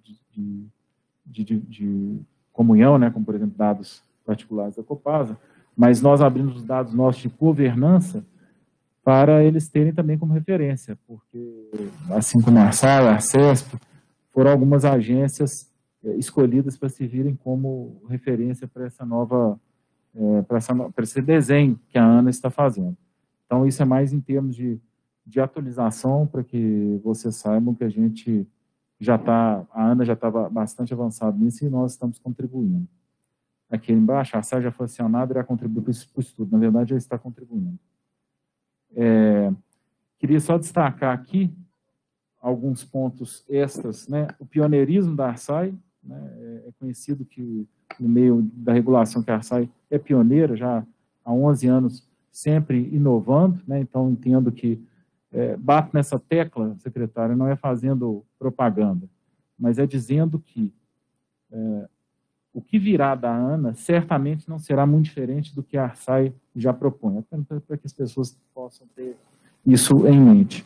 de comunhão, né, como, por exemplo, dados particulares da Copasa, mas nós abrimos os dados nossos de governança para eles terem também como referência, porque, assim como a ARSAI, a ARCESP, foram algumas agências escolhidas para servirem como referência para essa nova, para esse desenho que a ANA está fazendo. Então, isso é mais em termos de atualização, para que vocês saibam que a gente a ANA já estava bastante avançada nisso e nós estamos contribuindo. Aqui embaixo, a ARSAI já foi acionada e irá contribuir para o estudo. Na verdade, já está contribuindo. Queria só destacar aqui alguns pontos extras, né? O pioneirismo da ARSAI, né? É conhecido que no meio da regulação que a ARSAI é pioneira, já há 11 anos, sempre inovando, né? Então, entendo que bato nessa tecla, secretário, não é fazendo propaganda, mas é dizendo que o que virá da ANA certamente não será muito diferente do que a ARSAI já propõe, apenas para que as pessoas possam ter isso em mente.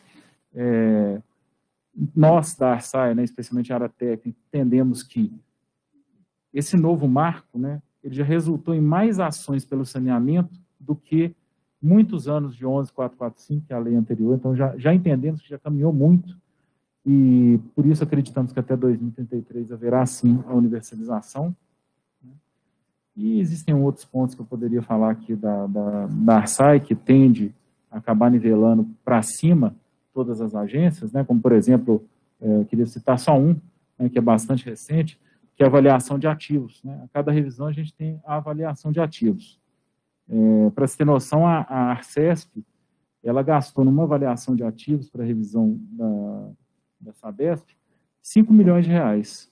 Nós, da ARSAI, né, especialmente a área técnica, entendemos que esse novo marco, né, ele já resultou em mais ações pelo saneamento do que muitos anos de 11.445, que é a lei anterior, então já entendemos que já caminhou muito, e por isso acreditamos que até 2033 haverá, sim, a universalização. E existem outros pontos que eu poderia falar aqui da ARSAI, que tende a acabar nivelando para cima todas as agências, né, como, por exemplo, queria citar só um, né, que é bastante recente, que é a avaliação de ativos, né? A cada revisão a gente tem a avaliação de ativos. Para se ter noção, a ARCESP, ela gastou numa avaliação de ativos para a revisão da Sabesp, 5 milhões de reais.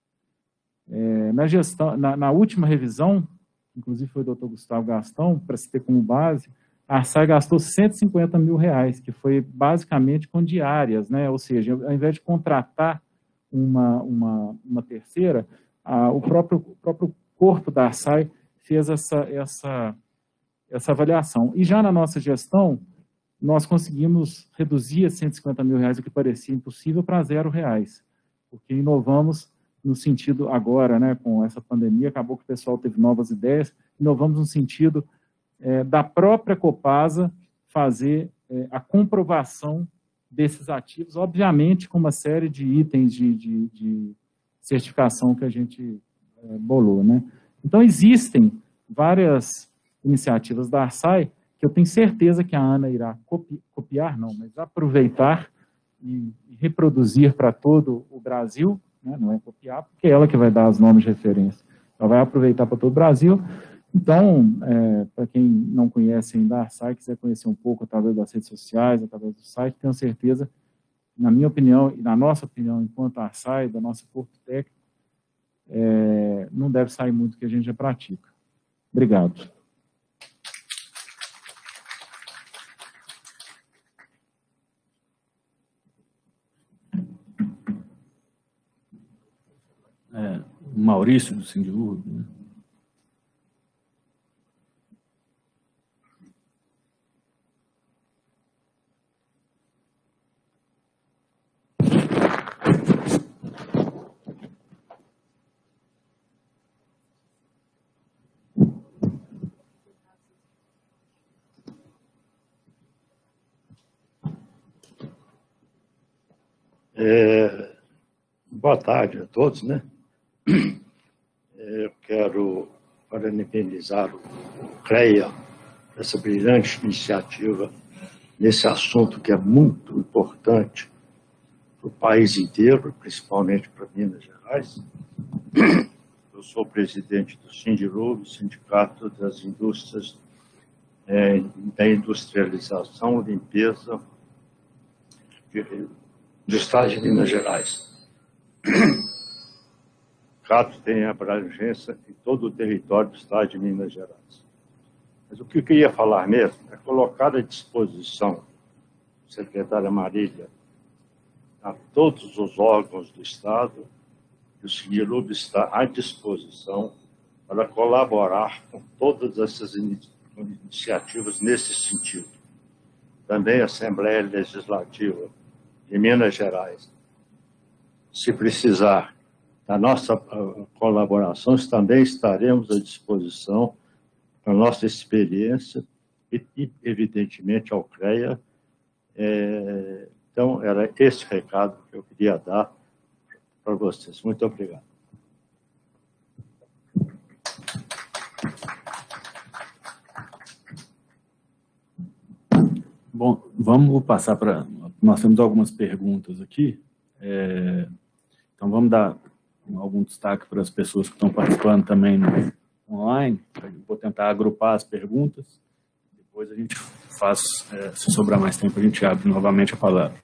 Na última revisão, inclusive foi o Dr. Gustavo Gastão, para se ter como base, a ARSAI gastou 150 mil reais, que foi basicamente com diárias, né? Ou seja, ao invés de contratar uma terceira, o próprio corpo da ARSAI fez essa avaliação. E já na nossa gestão, nós conseguimos reduzir a 150 mil reais, o que parecia impossível, para R$0, porque inovamos no sentido agora, né, com essa pandemia, acabou que o pessoal teve novas ideias, inovamos no sentido da própria Copasa fazer a comprovação desses ativos, obviamente com uma série de itens de certificação que a gente bolou, né? Então, existem várias iniciativas da ARSAI que eu tenho certeza que a ANA irá copiar, não, mas aproveitar e reproduzir para todo o Brasil, né? Não é copiar, porque é ela que vai dar os nomes de referência. Ela vai aproveitar para todo o Brasil. Então, para quem não conhece ainda a ARSAI, quiser conhecer um pouco através das redes sociais, através do site, tenho certeza, na minha opinião e na nossa opinião, enquanto a ARSAI, da nossa corpo técnico, não deve sair muito do que a gente já pratica. Obrigado. Maurício, do Sindiúrbe, né? Boa tarde a todos, né? Eu quero parabenizar o CREA, essa brilhante iniciativa nesse assunto que é muito importante para o país inteiro, principalmente para Minas Gerais. Eu sou presidente do Sindilu, Sindicato das Indústrias da Industrialização, Limpeza do Estado de Minas Gerais. O CAT tem abrangência em todo o território do Estado de Minas Gerais. Mas o que eu queria falar mesmo é colocar à disposição, secretária Marília, a todos os órgãos do Estado, que o Sindilu está à disposição para colaborar com todas essas iniciativas nesse sentido. Também a Assembleia Legislativa de Minas Gerais, se precisar da nossa colaboração, também estaremos à disposição com a nossa experiência e, evidentemente, ao CREA. Então, era esse recado que eu queria dar para vocês. Muito obrigado. Bom, vamos passar para... Nós temos algumas perguntas aqui. Então, vamos dar algum destaque para as pessoas que estão participando também online. Eu vou tentar agrupar as perguntas. Depois a gente faz, se sobrar mais tempo, a gente abre novamente a palavra.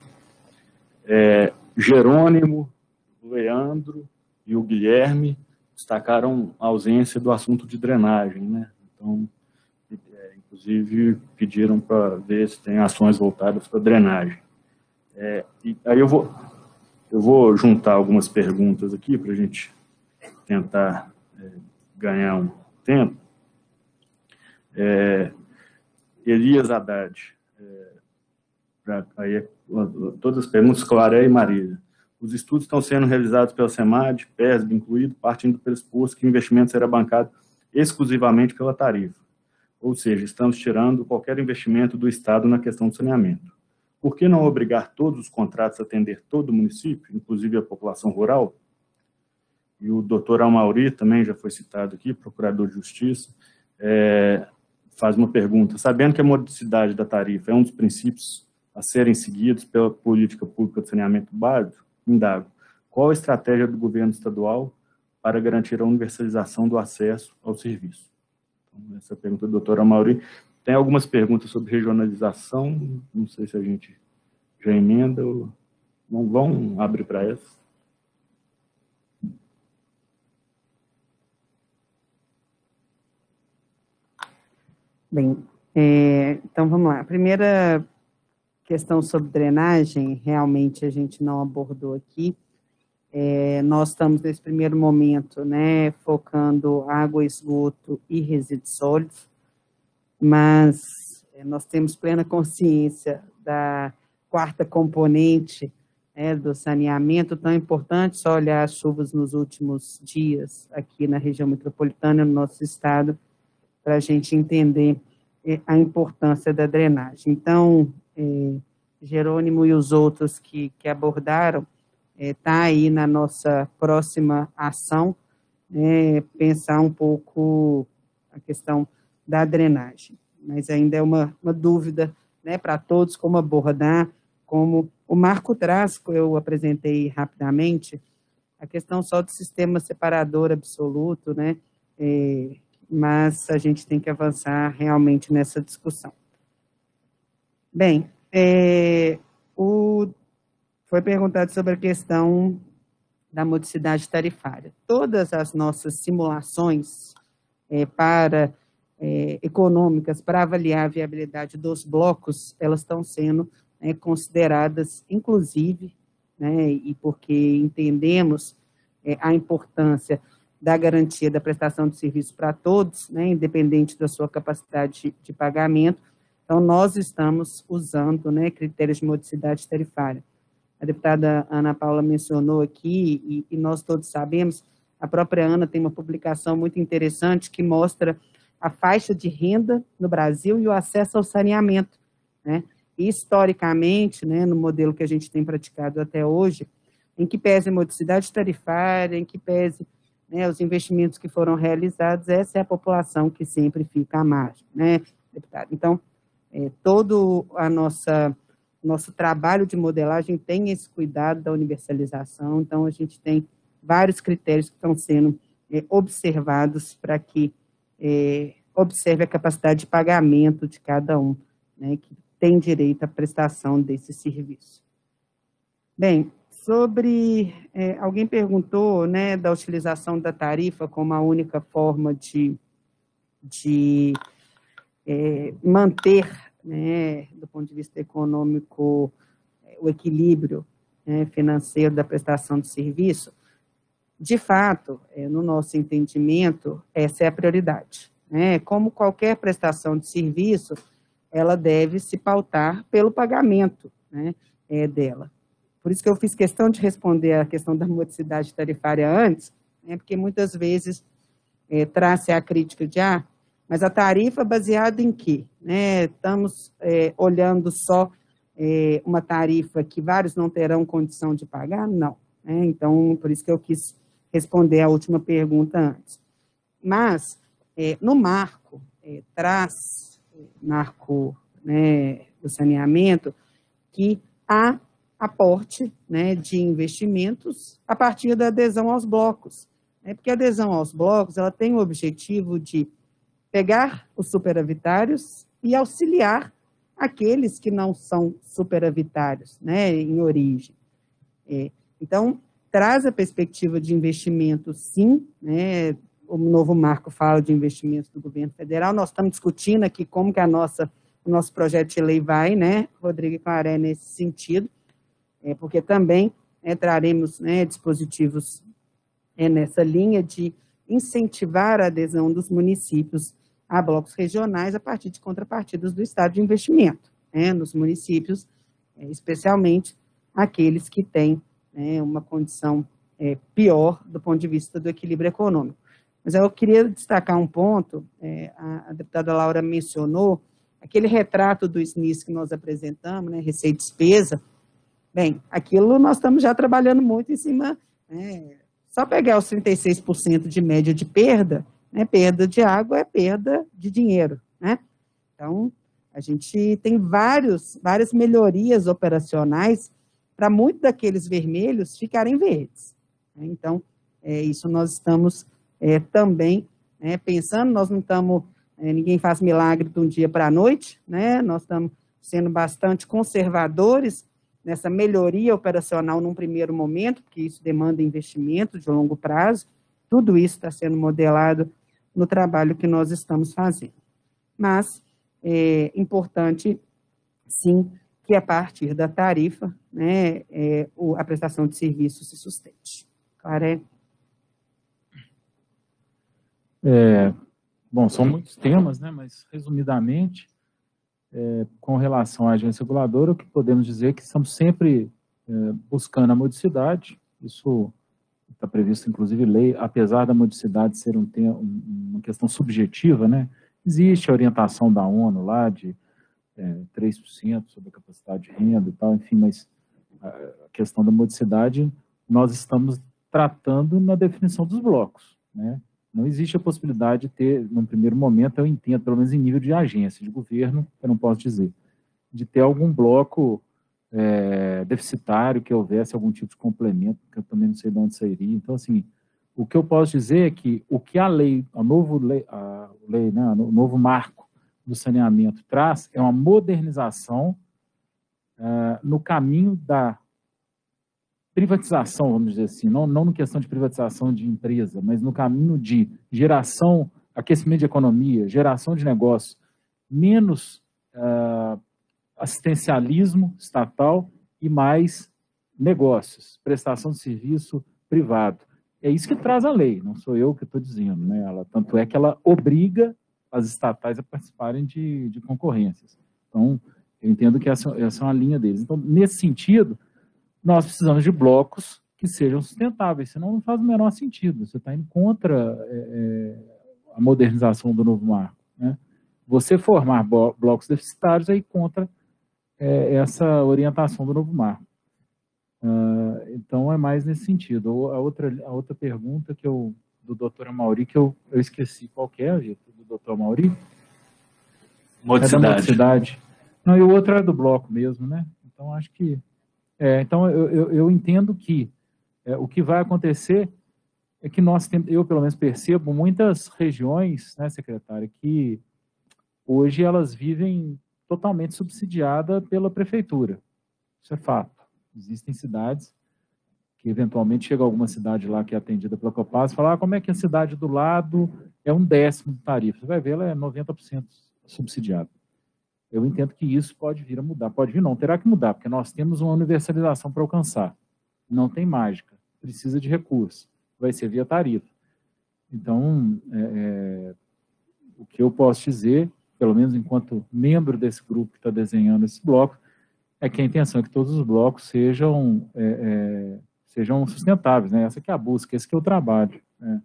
Jerônimo, o Leandro e o Guilherme destacaram a ausência do assunto de drenagem, né? Então, inclusive, pediram para ver se tem ações voltadas para drenagem. E aí eu vou juntar algumas perguntas aqui para a gente tentar ganhar um tempo. Elias Haddad, todas as perguntas, Claré e Marília. Os estudos estão sendo realizados pela SEMAD, PESB incluído, partindo do pressuposto que o investimento será bancado exclusivamente pela tarifa. Ou seja, estamos tirando qualquer investimento do Estado na questão do saneamento. Por que não obrigar todos os contratos a atender todo o município, inclusive a população rural? E o doutor Amauri, também já foi citado aqui, procurador de Justiça, faz uma pergunta. Sabendo que a modicidade da tarifa é um dos princípios a serem seguidos pela política pública de saneamento básico, indago, qual a estratégia do governo estadual para garantir a universalização do acesso ao serviço? Então, essa pergunta do doutor Amauri. Tem algumas perguntas sobre regionalização, não sei se a gente já emenda ou não. Vamos abrir para essa. Bem, então vamos lá. A primeira questão sobre drenagem, realmente a gente não abordou aqui. Nós estamos, nesse primeiro momento, né, focando água, esgoto e resíduos sólidos, mas nós temos plena consciência da quarta componente do saneamento, tão importante, só olhar as chuvas nos últimos dias aqui na região metropolitana, no nosso estado, para a gente entender a importância da drenagem. Então, Jerônimo e os outros que abordaram, está aí na nossa próxima ação, pensar um pouco a questão da drenagem. Mas ainda é uma dúvida, né, para todos, como abordar, como o Marco traz, que eu apresentei rapidamente, a questão só do sistema separador absoluto, né, mas a gente tem que avançar realmente nessa discussão. Bem, foi perguntado sobre a questão da modicidade tarifária. Todas as nossas simulações econômicas para avaliar a viabilidade dos blocos, elas estão sendo consideradas, inclusive, né, e porque entendemos a importância da garantia da prestação de serviço para todos, né, independente da sua capacidade de pagamento. Então, nós estamos usando, né, critérios de modicidade tarifária. A deputada Ana Paula mencionou aqui, e nós todos sabemos, a própria Ana tem uma publicação muito interessante que mostra a faixa de renda no Brasil e o acesso ao saneamento, né? E, historicamente, né, no modelo que a gente tem praticado até hoje, em que pese a modicidade tarifária, em que pese, né, os investimentos que foram realizados, essa é a população que sempre fica à margem, né, deputado? Então, todo nosso trabalho de modelagem tem esse cuidado da universalização, então a gente tem vários critérios que estão sendo observados para que observe a capacidade de pagamento de cada um, né, que tem direito à prestação desse serviço. Bem, alguém perguntou, né, da utilização da tarifa como a única forma de manter, né, do ponto de vista econômico, o equilíbrio, né, financeiro da prestação de serviço. De fato, no nosso entendimento, essa é a prioridade, né? Como qualquer prestação de serviço, ela deve se pautar pelo pagamento, né, dela. Por isso que eu fiz questão de responder a questão da modicidade tarifária antes, né, porque muitas vezes traz-se a crítica de, mas a tarifa baseada em quê? Né? Estamos olhando só uma tarifa que vários não terão condição de pagar? Não. Né? Então, por isso que eu quis responder a última pergunta antes. Mas, no marco, marco, né, do saneamento, que há aporte, né, de investimentos a partir da adesão aos blocos. Né? Porque a adesão aos blocos, ela tem o objetivo de pegar os superavitários e auxiliar aqueles que não são superavitários, né, em origem. Então, traz a perspectiva de investimento, sim, né, o novo marco fala de investimentos do governo federal, nós estamos discutindo aqui como que o nosso projeto de lei vai, né, Rodrigo e Claré, nesse sentido, porque também traremos, né, dispositivos nessa linha de incentivar a adesão dos municípios a blocos regionais a partir de contrapartidas do Estado de investimento, né, nos municípios, especialmente aqueles que têm, né, uma condição pior do ponto de vista do equilíbrio econômico. Mas eu queria destacar um ponto, a deputada Laura mencionou, aquele retrato do SNIS que nós apresentamos, né, receita e despesa. Bem, aquilo nós estamos já trabalhando muito em cima, só pegar os 36% de média de perda, né, perda de água é perda de dinheiro, né? Então, a gente tem várias melhorias operacionais para muitos daqueles vermelhos ficarem verdes. Né? Então, isso nós estamos também pensando, nós não estamos, ninguém faz milagre de um dia para a noite, né? Nós estamos sendo bastante conservadores nessa melhoria operacional num primeiro momento, porque isso demanda investimento de longo prazo, tudo isso está sendo modelado no trabalho que nós estamos fazendo. Mas é importante, sim, que a partir da tarifa, né, a prestação de serviço se sustente. Claré? Bom, são muitos temas, né, mas, resumidamente, com relação à agência reguladora, o que podemos dizer é que estamos sempre buscando a modicidade, isso está previsto, inclusive, lei, apesar da modicidade ser uma questão subjetiva, né, existe a orientação da ONU lá de 3% sobre a capacidade de renda e tal, enfim, mas a questão da modicidade nós estamos tratando na definição dos blocos, né? Não existe a possibilidade de ter, num primeiro momento, eu entendo, pelo menos em nível de agência, de governo, eu não posso dizer, de ter algum bloco deficitário, que houvesse algum tipo de complemento, que eu também não sei de onde sairia. Então, assim, o que eu posso dizer é que o que a lei, o novo marco do saneamento traz é uma modernização no caminho da privatização, vamos dizer assim, não na questão de privatização de empresa, mas no caminho de geração, aquecimento de economia, geração de negócios, menos assistencialismo estatal e mais negócios, prestação de serviço privado. É isso que traz a lei, não sou eu que estou dizendo, né? Tanto é que ela obriga as estatais a participarem de concorrências. Então, eu entendo que essa é uma linha deles. Então, nesse sentido, nós precisamos de blocos que sejam sustentáveis, senão não faz o menor sentido. Você está indo contra a modernização do novo marco, né? Você formar blocos deficitários aí contra essa orientação do novo marco. Então, é mais nesse sentido. A outra pergunta do doutor Amaury, que eu esqueci qual que é, Vitor, do doutor Amaury? Modicidade. Não, e o outro é do bloco mesmo, né? Então, acho que... então, eu entendo que o que vai acontecer é que eu pelo menos percebo muitas regiões, né, secretária, que hoje elas vivem totalmente subsidiadas pela prefeitura. Isso é fato. Existem cidades que eventualmente chega alguma cidade lá que é atendida pela Copasa e fala, como é que a cidade do lado é 1/10 de tarifa? Você vai ver, ela é 90% subsidiada. Eu entendo que isso pode vir a mudar. Pode vir não, terá que mudar, porque nós temos uma universalização para alcançar. Não tem mágica, precisa de recurso. Vai ser via tarifa. Então, o que eu posso dizer, pelo menos enquanto membro desse grupo que está desenhando esse bloco, é que a intenção é que todos os blocos sejam sustentáveis, né? Essa que é a busca, esse que é o trabalho. Né?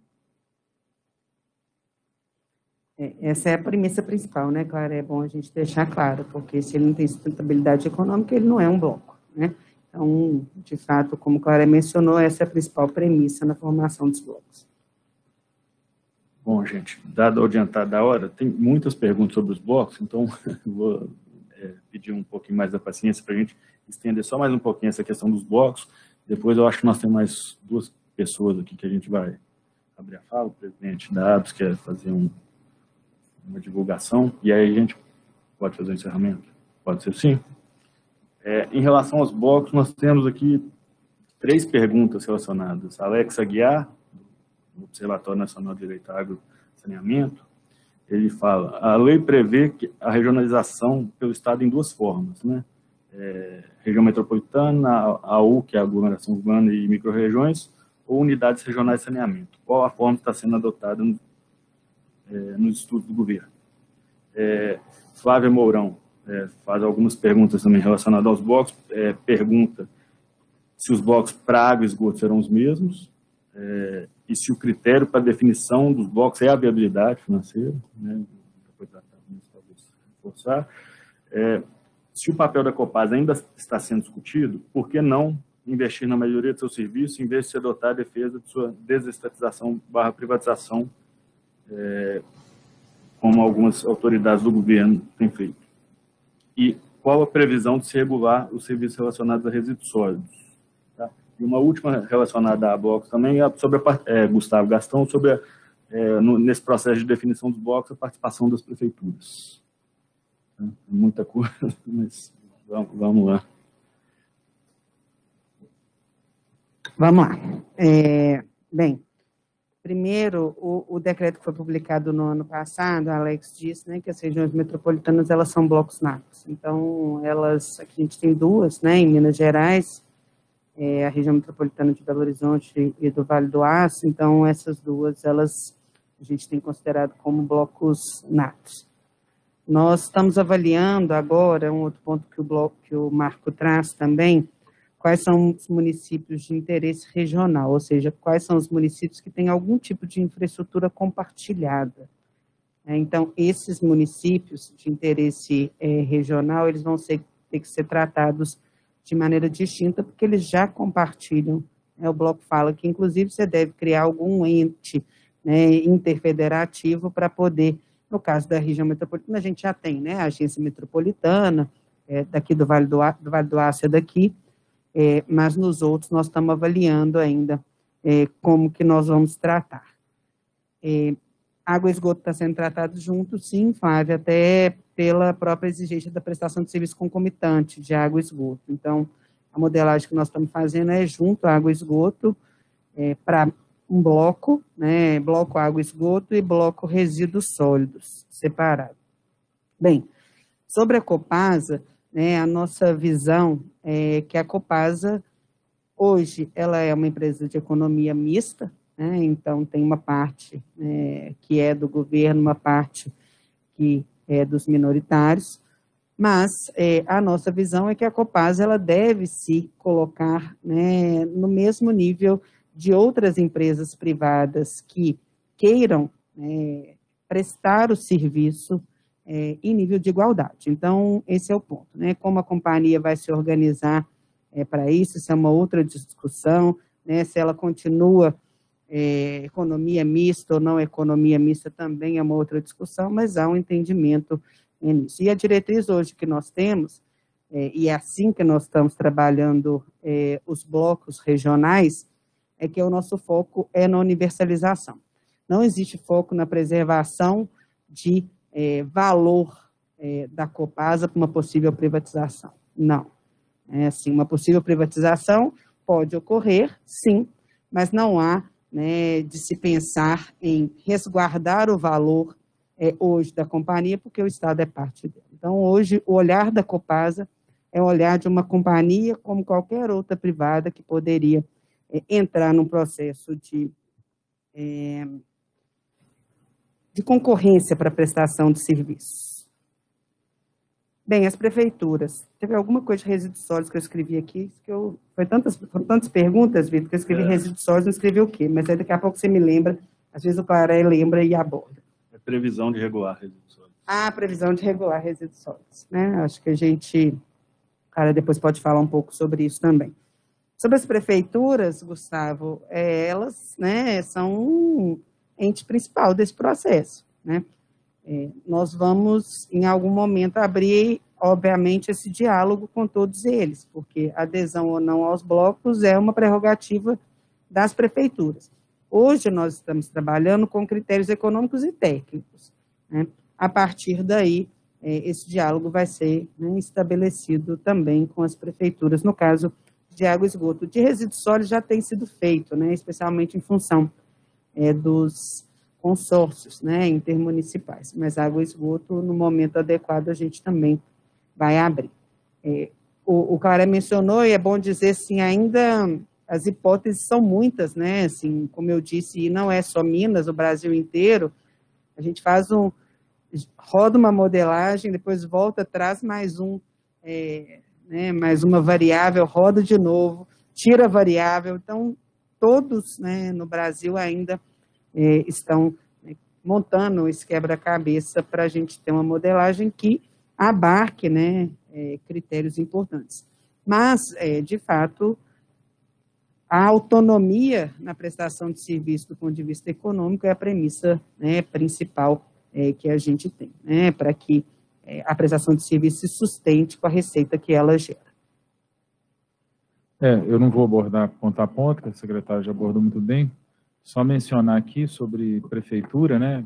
Essa é a premissa principal, né, Clara? É bom a gente deixar claro, porque se ele não tem sustentabilidade econômica, ele não é um bloco, né? Então, de fato, como a Clara mencionou, essa é a principal premissa na formação dos blocos. Bom, gente, dado o adiantado da hora, tem muitas perguntas sobre os blocos, então vou pedir um pouquinho mais da paciência para a gente estender só mais um pouquinho essa questão dos blocos. Depois eu acho que nós temos mais 2 pessoas aqui que a gente vai abrir a fala. O presidente da ABS quer fazer uma divulgação, e aí a gente pode fazer o encerramento? Pode ser sim? Em relação aos blocos, nós temos aqui 3 perguntas relacionadas. Alex Aguiar, do Observatório Nacional de Direito à Água e Saneamento, ele fala, a lei prevê a regionalização pelo Estado em 2 formas, né? Região metropolitana, AU, que é a aglomeração urbana e microrregiões, ou unidades regionais de saneamento. Qual a forma que está sendo adotada nos estudos do governo? Flávia Mourão faz algumas perguntas também relacionadas aos blocos, pergunta se os blocos para água e esgoto serão os mesmos, e se o critério para definição dos blocos é a viabilidade financeira, né? Depois talvez reforçar. Se o papel da Copasa ainda está sendo discutido, por que não investir na melhoria do seu serviço, em vez de se adotar a defesa de sua desestatização / privatização, como algumas autoridades do governo têm feito? E qual a previsão de se regular os serviços relacionados a resíduos sólidos? Tá? E uma última relacionada a blocos também, sobre Gustavo Gastão, sobre, nesse processo de definição dos blocos, a participação das prefeituras. Muita coisa, mas vamos lá. Vamos lá. Bem, primeiro, o decreto que foi publicado no ano passado, a Alex disse, né, que as regiões metropolitanas, elas são blocos natos. Então, aqui a gente tem 2, né, em Minas Gerais, a região metropolitana de Belo Horizonte e do Vale do Aço. Então, essas 2, a gente tem considerado como blocos natos. Nós estamos avaliando agora, um outro ponto que o Marco traz também, quais são os municípios de interesse regional, ou seja, quais são os municípios que têm algum tipo de infraestrutura compartilhada. Então, esses municípios de interesse regional, eles vão ter que ser tratados de maneira distinta, porque eles já compartilham. O bloco fala que, inclusive, você deve criar algum ente, né, interfederativo para poder. No caso da região metropolitana, a gente já tem, né, a agência metropolitana, daqui do Vale do Aço é daqui, mas nos outros nós estamos avaliando ainda como que nós vamos tratar. Água e esgoto está sendo tratado junto, sim, Flávia, até pela própria exigência da prestação de serviço concomitante de água e esgoto. Então, a modelagem que nós estamos fazendo é junto à água e esgoto, para um bloco, né, bloco água e esgoto e bloco resíduos sólidos, separado. Bem, sobre a Copasa, né, a nossa visão é que a Copasa, hoje, ela é uma empresa de economia mista, né, então tem uma parte que é do governo, uma parte que é dos minoritários, mas a nossa visão é que a Copasa ela deve se colocar, né, no mesmo nível de outras empresas privadas que queiram prestar o serviço em nível de igualdade. Então, esse é o ponto, né? Como a companhia vai se organizar para isso é uma outra discussão, né? Se ela continua economia mista ou não economia mista também é uma outra discussão, mas há um entendimento nisso. E a diretriz hoje que nós temos, e é assim que nós estamos trabalhando os blocos regionais, é que o nosso foco é na universalização. Não existe foco na preservação de valor da Copasa para uma possível privatização. Não. Assim, uma possível privatização pode ocorrer, sim, mas não há, né, de se pensar em resguardar o valor hoje da companhia, porque o Estado é parte dela. Então, hoje, o olhar da Copasa é o olhar de uma companhia como qualquer outra privada que poderia entrar num processo de concorrência para prestação de serviços. Bem, as prefeituras. Teve alguma coisa de resíduos sólidos que eu escrevi aqui, foram tantas perguntas, Vitor, que eu escrevi resíduos sólidos, não escrevi o quê? Mas aí daqui a pouco você me lembra, às vezes o Paré lembra e aborda. Previsão de regular resíduos sólidos. Previsão de regular resíduos sólidos, né? Acho que o cara depois pode falar um pouco sobre isso também. Sobre as prefeituras, Gustavo, elas, né, são um ente principal desse processo, né? Nós vamos, em algum momento, abrir, obviamente, esse diálogo com todos eles, porque adesão ou não aos blocos é uma prerrogativa das prefeituras. Hoje, nós estamos trabalhando com critérios econômicos e técnicos, né? A partir daí, esse diálogo vai ser, né, estabelecido também com as prefeituras, no caso de água e esgoto. De resíduos sólidos já tem sido feito, né, especialmente em função dos consórcios, né, intermunicipais, mas água e esgoto, no momento adequado, a gente também vai abrir. O Clara mencionou, e é bom dizer, assim, ainda as hipóteses são muitas, né, assim, como eu disse, e não é só Minas, o Brasil inteiro, a gente roda uma modelagem, depois volta, traz mais mais uma variável, roda de novo, tira a variável, então, todos, né, no Brasil ainda estão montando esse quebra-cabeça para a gente ter uma modelagem que abarque, né, critérios importantes. Mas, de fato, a autonomia na prestação de serviço do ponto de vista econômico é a premissa, né, principal que a gente tem, né, para que a prestação de serviço se sustente com a receita que ela gera. Eu não vou abordar ponto a ponto, que a secretária já abordou muito bem, só mencionar aqui sobre prefeitura, né,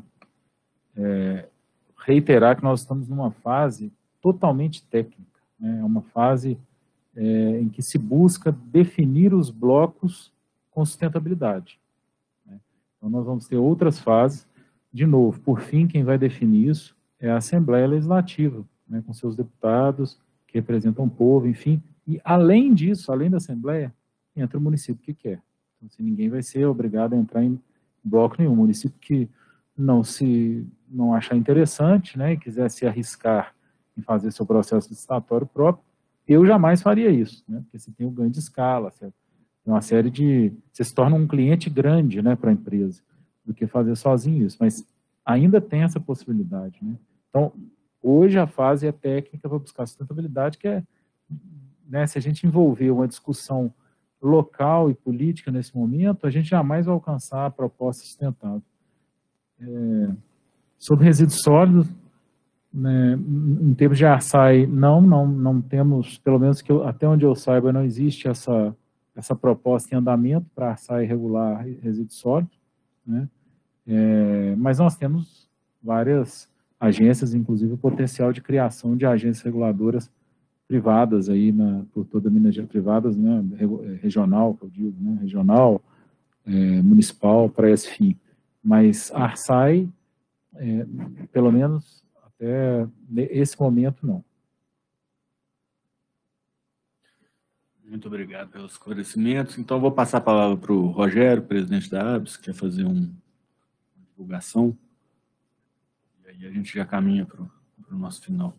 reiterar que nós estamos numa fase totalmente técnica, né, é uma fase em que se busca definir os blocos com sustentabilidade, né. Então, nós vamos ter outras fases, de novo, por fim, quem vai definir isso é a Assembleia Legislativa, né, com seus deputados, que representam o povo, enfim, e além disso, além da Assembleia, entra o município que quer. Então, assim, ninguém vai ser obrigado a entrar em bloco nenhum. O município que não achar interessante, né, e quiser se arriscar em fazer seu processo licitatório próprio, eu jamais faria isso, né, porque você tem o ganho de escala, certo? Tem uma série de... Você se torna um cliente grande, né, para a empresa, do que fazer sozinho isso, mas ainda tem essa possibilidade, né? Então, hoje a fase é técnica para buscar sustentabilidade, que é, né, se a gente envolver uma discussão local e política nesse momento, a gente jamais vai alcançar a proposta sustentável. Sobre resíduos sólidos, né, em termos de ARSAI, não temos, pelo menos até onde eu saiba, não existe essa proposta em andamento para ARSAI regular resíduos sólidos, né? Mas nós temos várias agências, inclusive o potencial de criação de agências reguladoras privadas aí por toda a Minas Gerais, privadas, né, regional, que eu digo, né, regional, municipal, para esse fim. Mas a ARSAI, pelo menos até esse momento, não. Muito obrigado pelos esclarecimentos. Então, vou passar a palavra para o Rogério, presidente da ABS, que quer fazer uma divulgação. E aí a gente já caminha para o nosso final.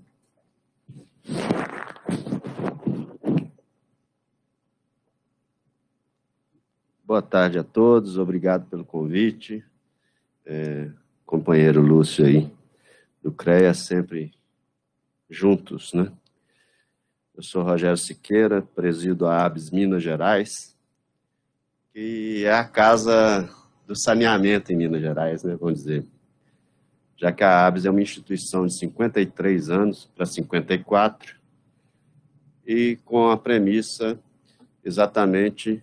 Boa tarde a todos, obrigado pelo convite. Companheiro Lúcio aí, do CREA, sempre juntos, né? Eu sou Rogério Siqueira, presido a ABS Minas Gerais, que é a casa do saneamento em Minas Gerais, né, vamos dizer. Já que a ABS é uma instituição de 53 anos para 54, e com a premissa exatamente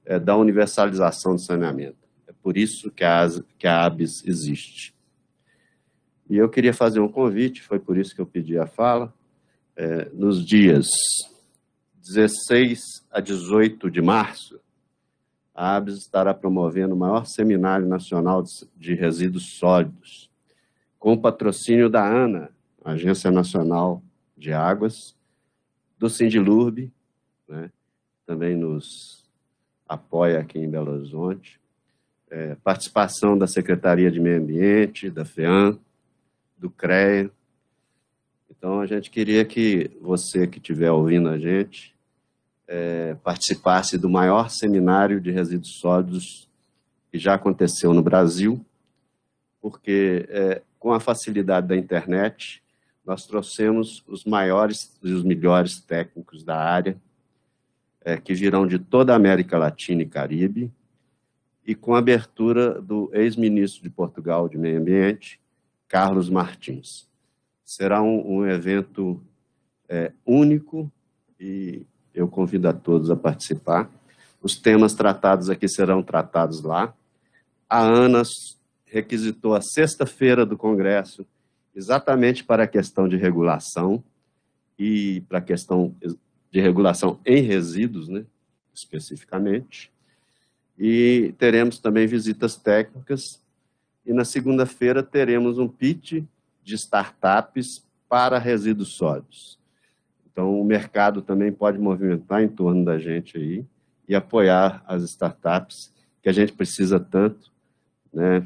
da universalização do saneamento. É por isso que a ABS existe. E eu queria fazer um convite, foi por isso que eu pedi a fala, nos dias 16 a 18 de março, a ABS estará promovendo o maior seminário nacional de resíduos sólidos, com o patrocínio da ANA, Agência Nacional de Águas, do Sindilurb, né, também nos apoia aqui em Belo Horizonte, participação da Secretaria de Meio Ambiente, da FEAM, do CREA. Então, a gente queria que você que estiver ouvindo a gente participasse do maior seminário de resíduos sólidos que já aconteceu no Brasil, porque com a facilidade da internet, nós trouxemos os maiores e os melhores técnicos da área, que virão de toda a América Latina e Caribe, e com a abertura do ex-ministro de Portugal de Meio Ambiente, Carlos Martins. Será um evento único e eu convido a todos a participar. Os temas tratados aqui serão tratados lá. A ANA requisitou a sexta-feira do Congresso exatamente para a questão de regulação e para a questão de regulação em resíduos, né, especificamente. E teremos também visitas técnicas. E na segunda-feira teremos um pitch de startups para resíduos sólidos. Então, o mercado também pode movimentar em torno da gente aí e apoiar as startups que a gente precisa tanto, né,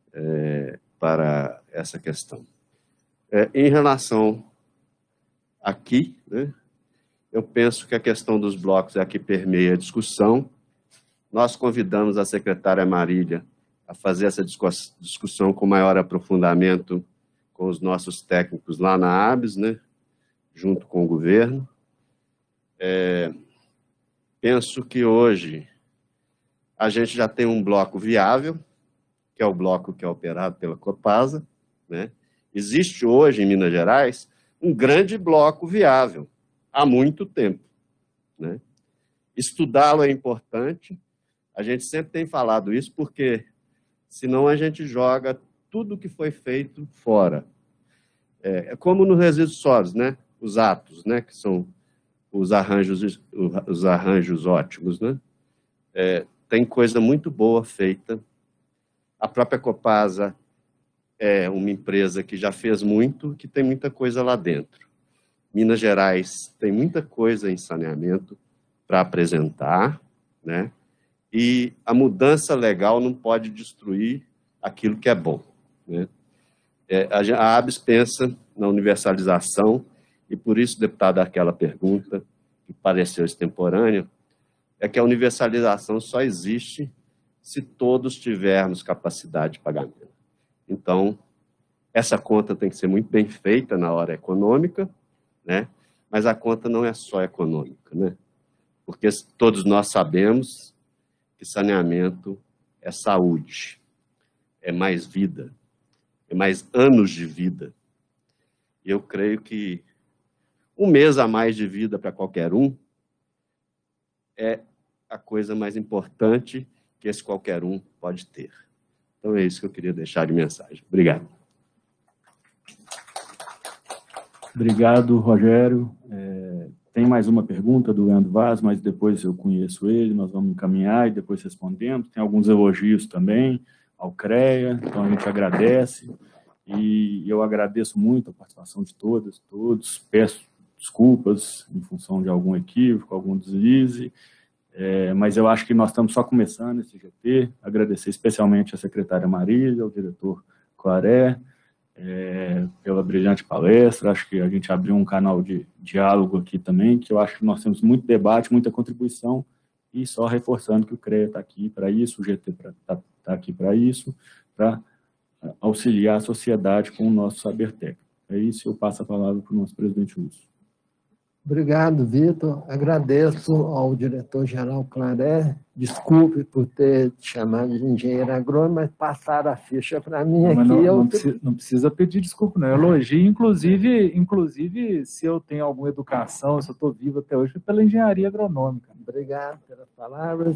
para essa questão. Em relação aqui, né, eu penso que a questão dos blocos é a que permeia a discussão. Nós convidamos a secretária Marília a fazer essa discussão com maior aprofundamento com os nossos técnicos lá na ABS, né, junto com o governo. Penso que hoje a gente já tem um bloco viável, que é o bloco que é operado pela Copasa, né? Existe hoje em Minas Gerais um grande bloco viável, há muito tempo, né? Estudá-lo é importante, a gente sempre tem falado isso, porque senão a gente joga tudo que foi feito fora. É como nos resíduos sólidos, né? Os atos, né? Que são os arranjos ótimos, né? Tem coisa muito boa feita. A própria Copasa é uma empresa que já fez muito, que tem muita coisa lá dentro. Minas Gerais tem muita coisa em saneamento para apresentar, né? E a mudança legal não pode destruir aquilo que é bom, né? A ABS pensa na universalização, e por isso, deputado, aquela pergunta que pareceu extemporânea, é que a universalização só existe se todos tivermos capacidade de pagamento. Então, essa conta tem que ser muito bem feita na hora econômica, né? Mas a conta não é só econômica, né? Porque todos nós sabemos que saneamento é saúde, é mais vida, é mais anos de vida. E eu creio que um mês a mais de vida para qualquer um é a coisa mais importante que esse qualquer um pode ter. Então é isso que eu queria deixar de mensagem. Obrigado. Obrigado, Rogério. Tem mais uma pergunta do Leandro Vaz, mas depois eu conheço ele, nós vamos encaminhar e depois respondemos. Tem alguns elogios também ao CREA, então a gente agradece. E eu agradeço muito a participação de todas, todos. Peço desculpas em função de algum equívoco, algum deslize, mas eu acho que nós estamos só começando esse GT. Agradecer especialmente a secretária Marília, ao diretor Claré, pela brilhante palestra. Acho que a gente abriu um canal de diálogo aqui também, que eu acho que nós temos muito debate, muita contribuição, e só reforçando que o CREA está aqui para isso, o GT está aqui para isso, para auxiliar a sociedade com o nosso saber técnico. É isso, eu passo a palavra para o nosso presidente Lúcio. Obrigado, Vitor. Agradeço ao diretor-geral Claré. Desculpe por ter te chamado de engenheiro agrônomo, mas passaram a ficha para mim aqui. Não precisa pedir desculpa, não. Eu elogio, inclusive, se eu tenho alguma educação, se eu estou vivo até hoje, pela engenharia agronômica. Obrigado pelas palavras.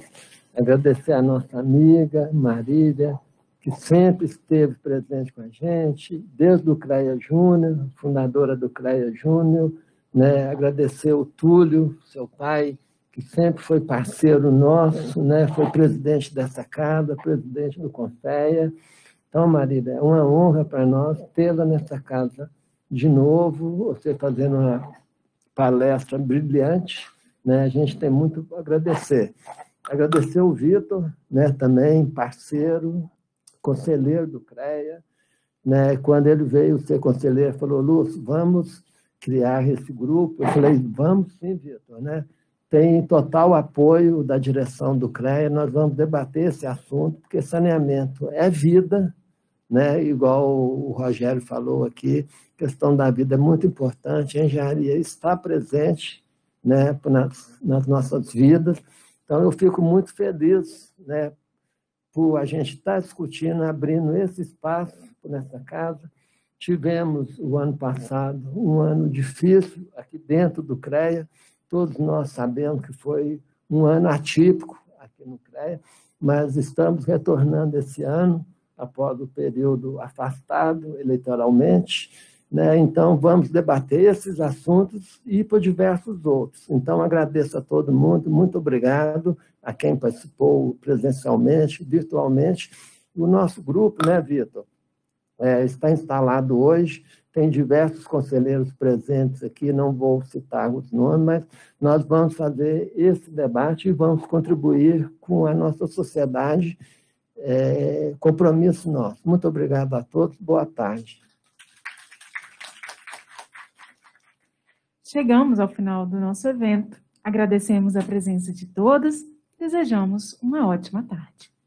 Agradecer a nossa amiga Marília, que sempre esteve presente com a gente, desde o CREA Júnior, fundadora do CREA Júnior, né? Agradecer o Túlio, seu pai, que sempre foi parceiro nosso, né? Foi presidente dessa casa, presidente do Confeia. Então, Marília, é uma honra para nós tê-la nessa casa de novo, você fazendo uma palestra brilhante, né? A gente tem muito a agradecer. Agradecer o Vitor, né? Também parceiro, conselheiro do CREA, né? Quando ele veio ser conselheiro, falou: Lúcio, vamos criar esse grupo. Eu falei: vamos sim, Vitor, né? Tem total apoio da direção do CREA, nós vamos debater esse assunto, porque saneamento é vida, né? Igual o Rogério falou aqui, a questão da vida é muito importante, a engenharia está presente, né, nas nossas vidas. Então, eu fico muito feliz, né, por a gente estar discutindo, abrindo esse espaço nessa casa. Tivemos, o ano passado, um ano difícil aqui dentro do CREA, todos nós sabemos que foi um ano atípico aqui no CREA, mas estamos retornando esse ano, após o período afastado eleitoralmente, né? Então, vamos debater esses assuntos e por diversos outros. Então, agradeço a todo mundo, muito obrigado a quem participou presencialmente, virtualmente. O nosso grupo, né, Vitor, está instalado hoje, tem diversos conselheiros presentes aqui, não vou citar os nomes, mas nós vamos fazer esse debate e vamos contribuir com a nossa sociedade, compromisso nosso. Muito obrigado a todos, boa tarde. Chegamos ao final do nosso evento. Agradecemos a presença de todos, desejamos uma ótima tarde.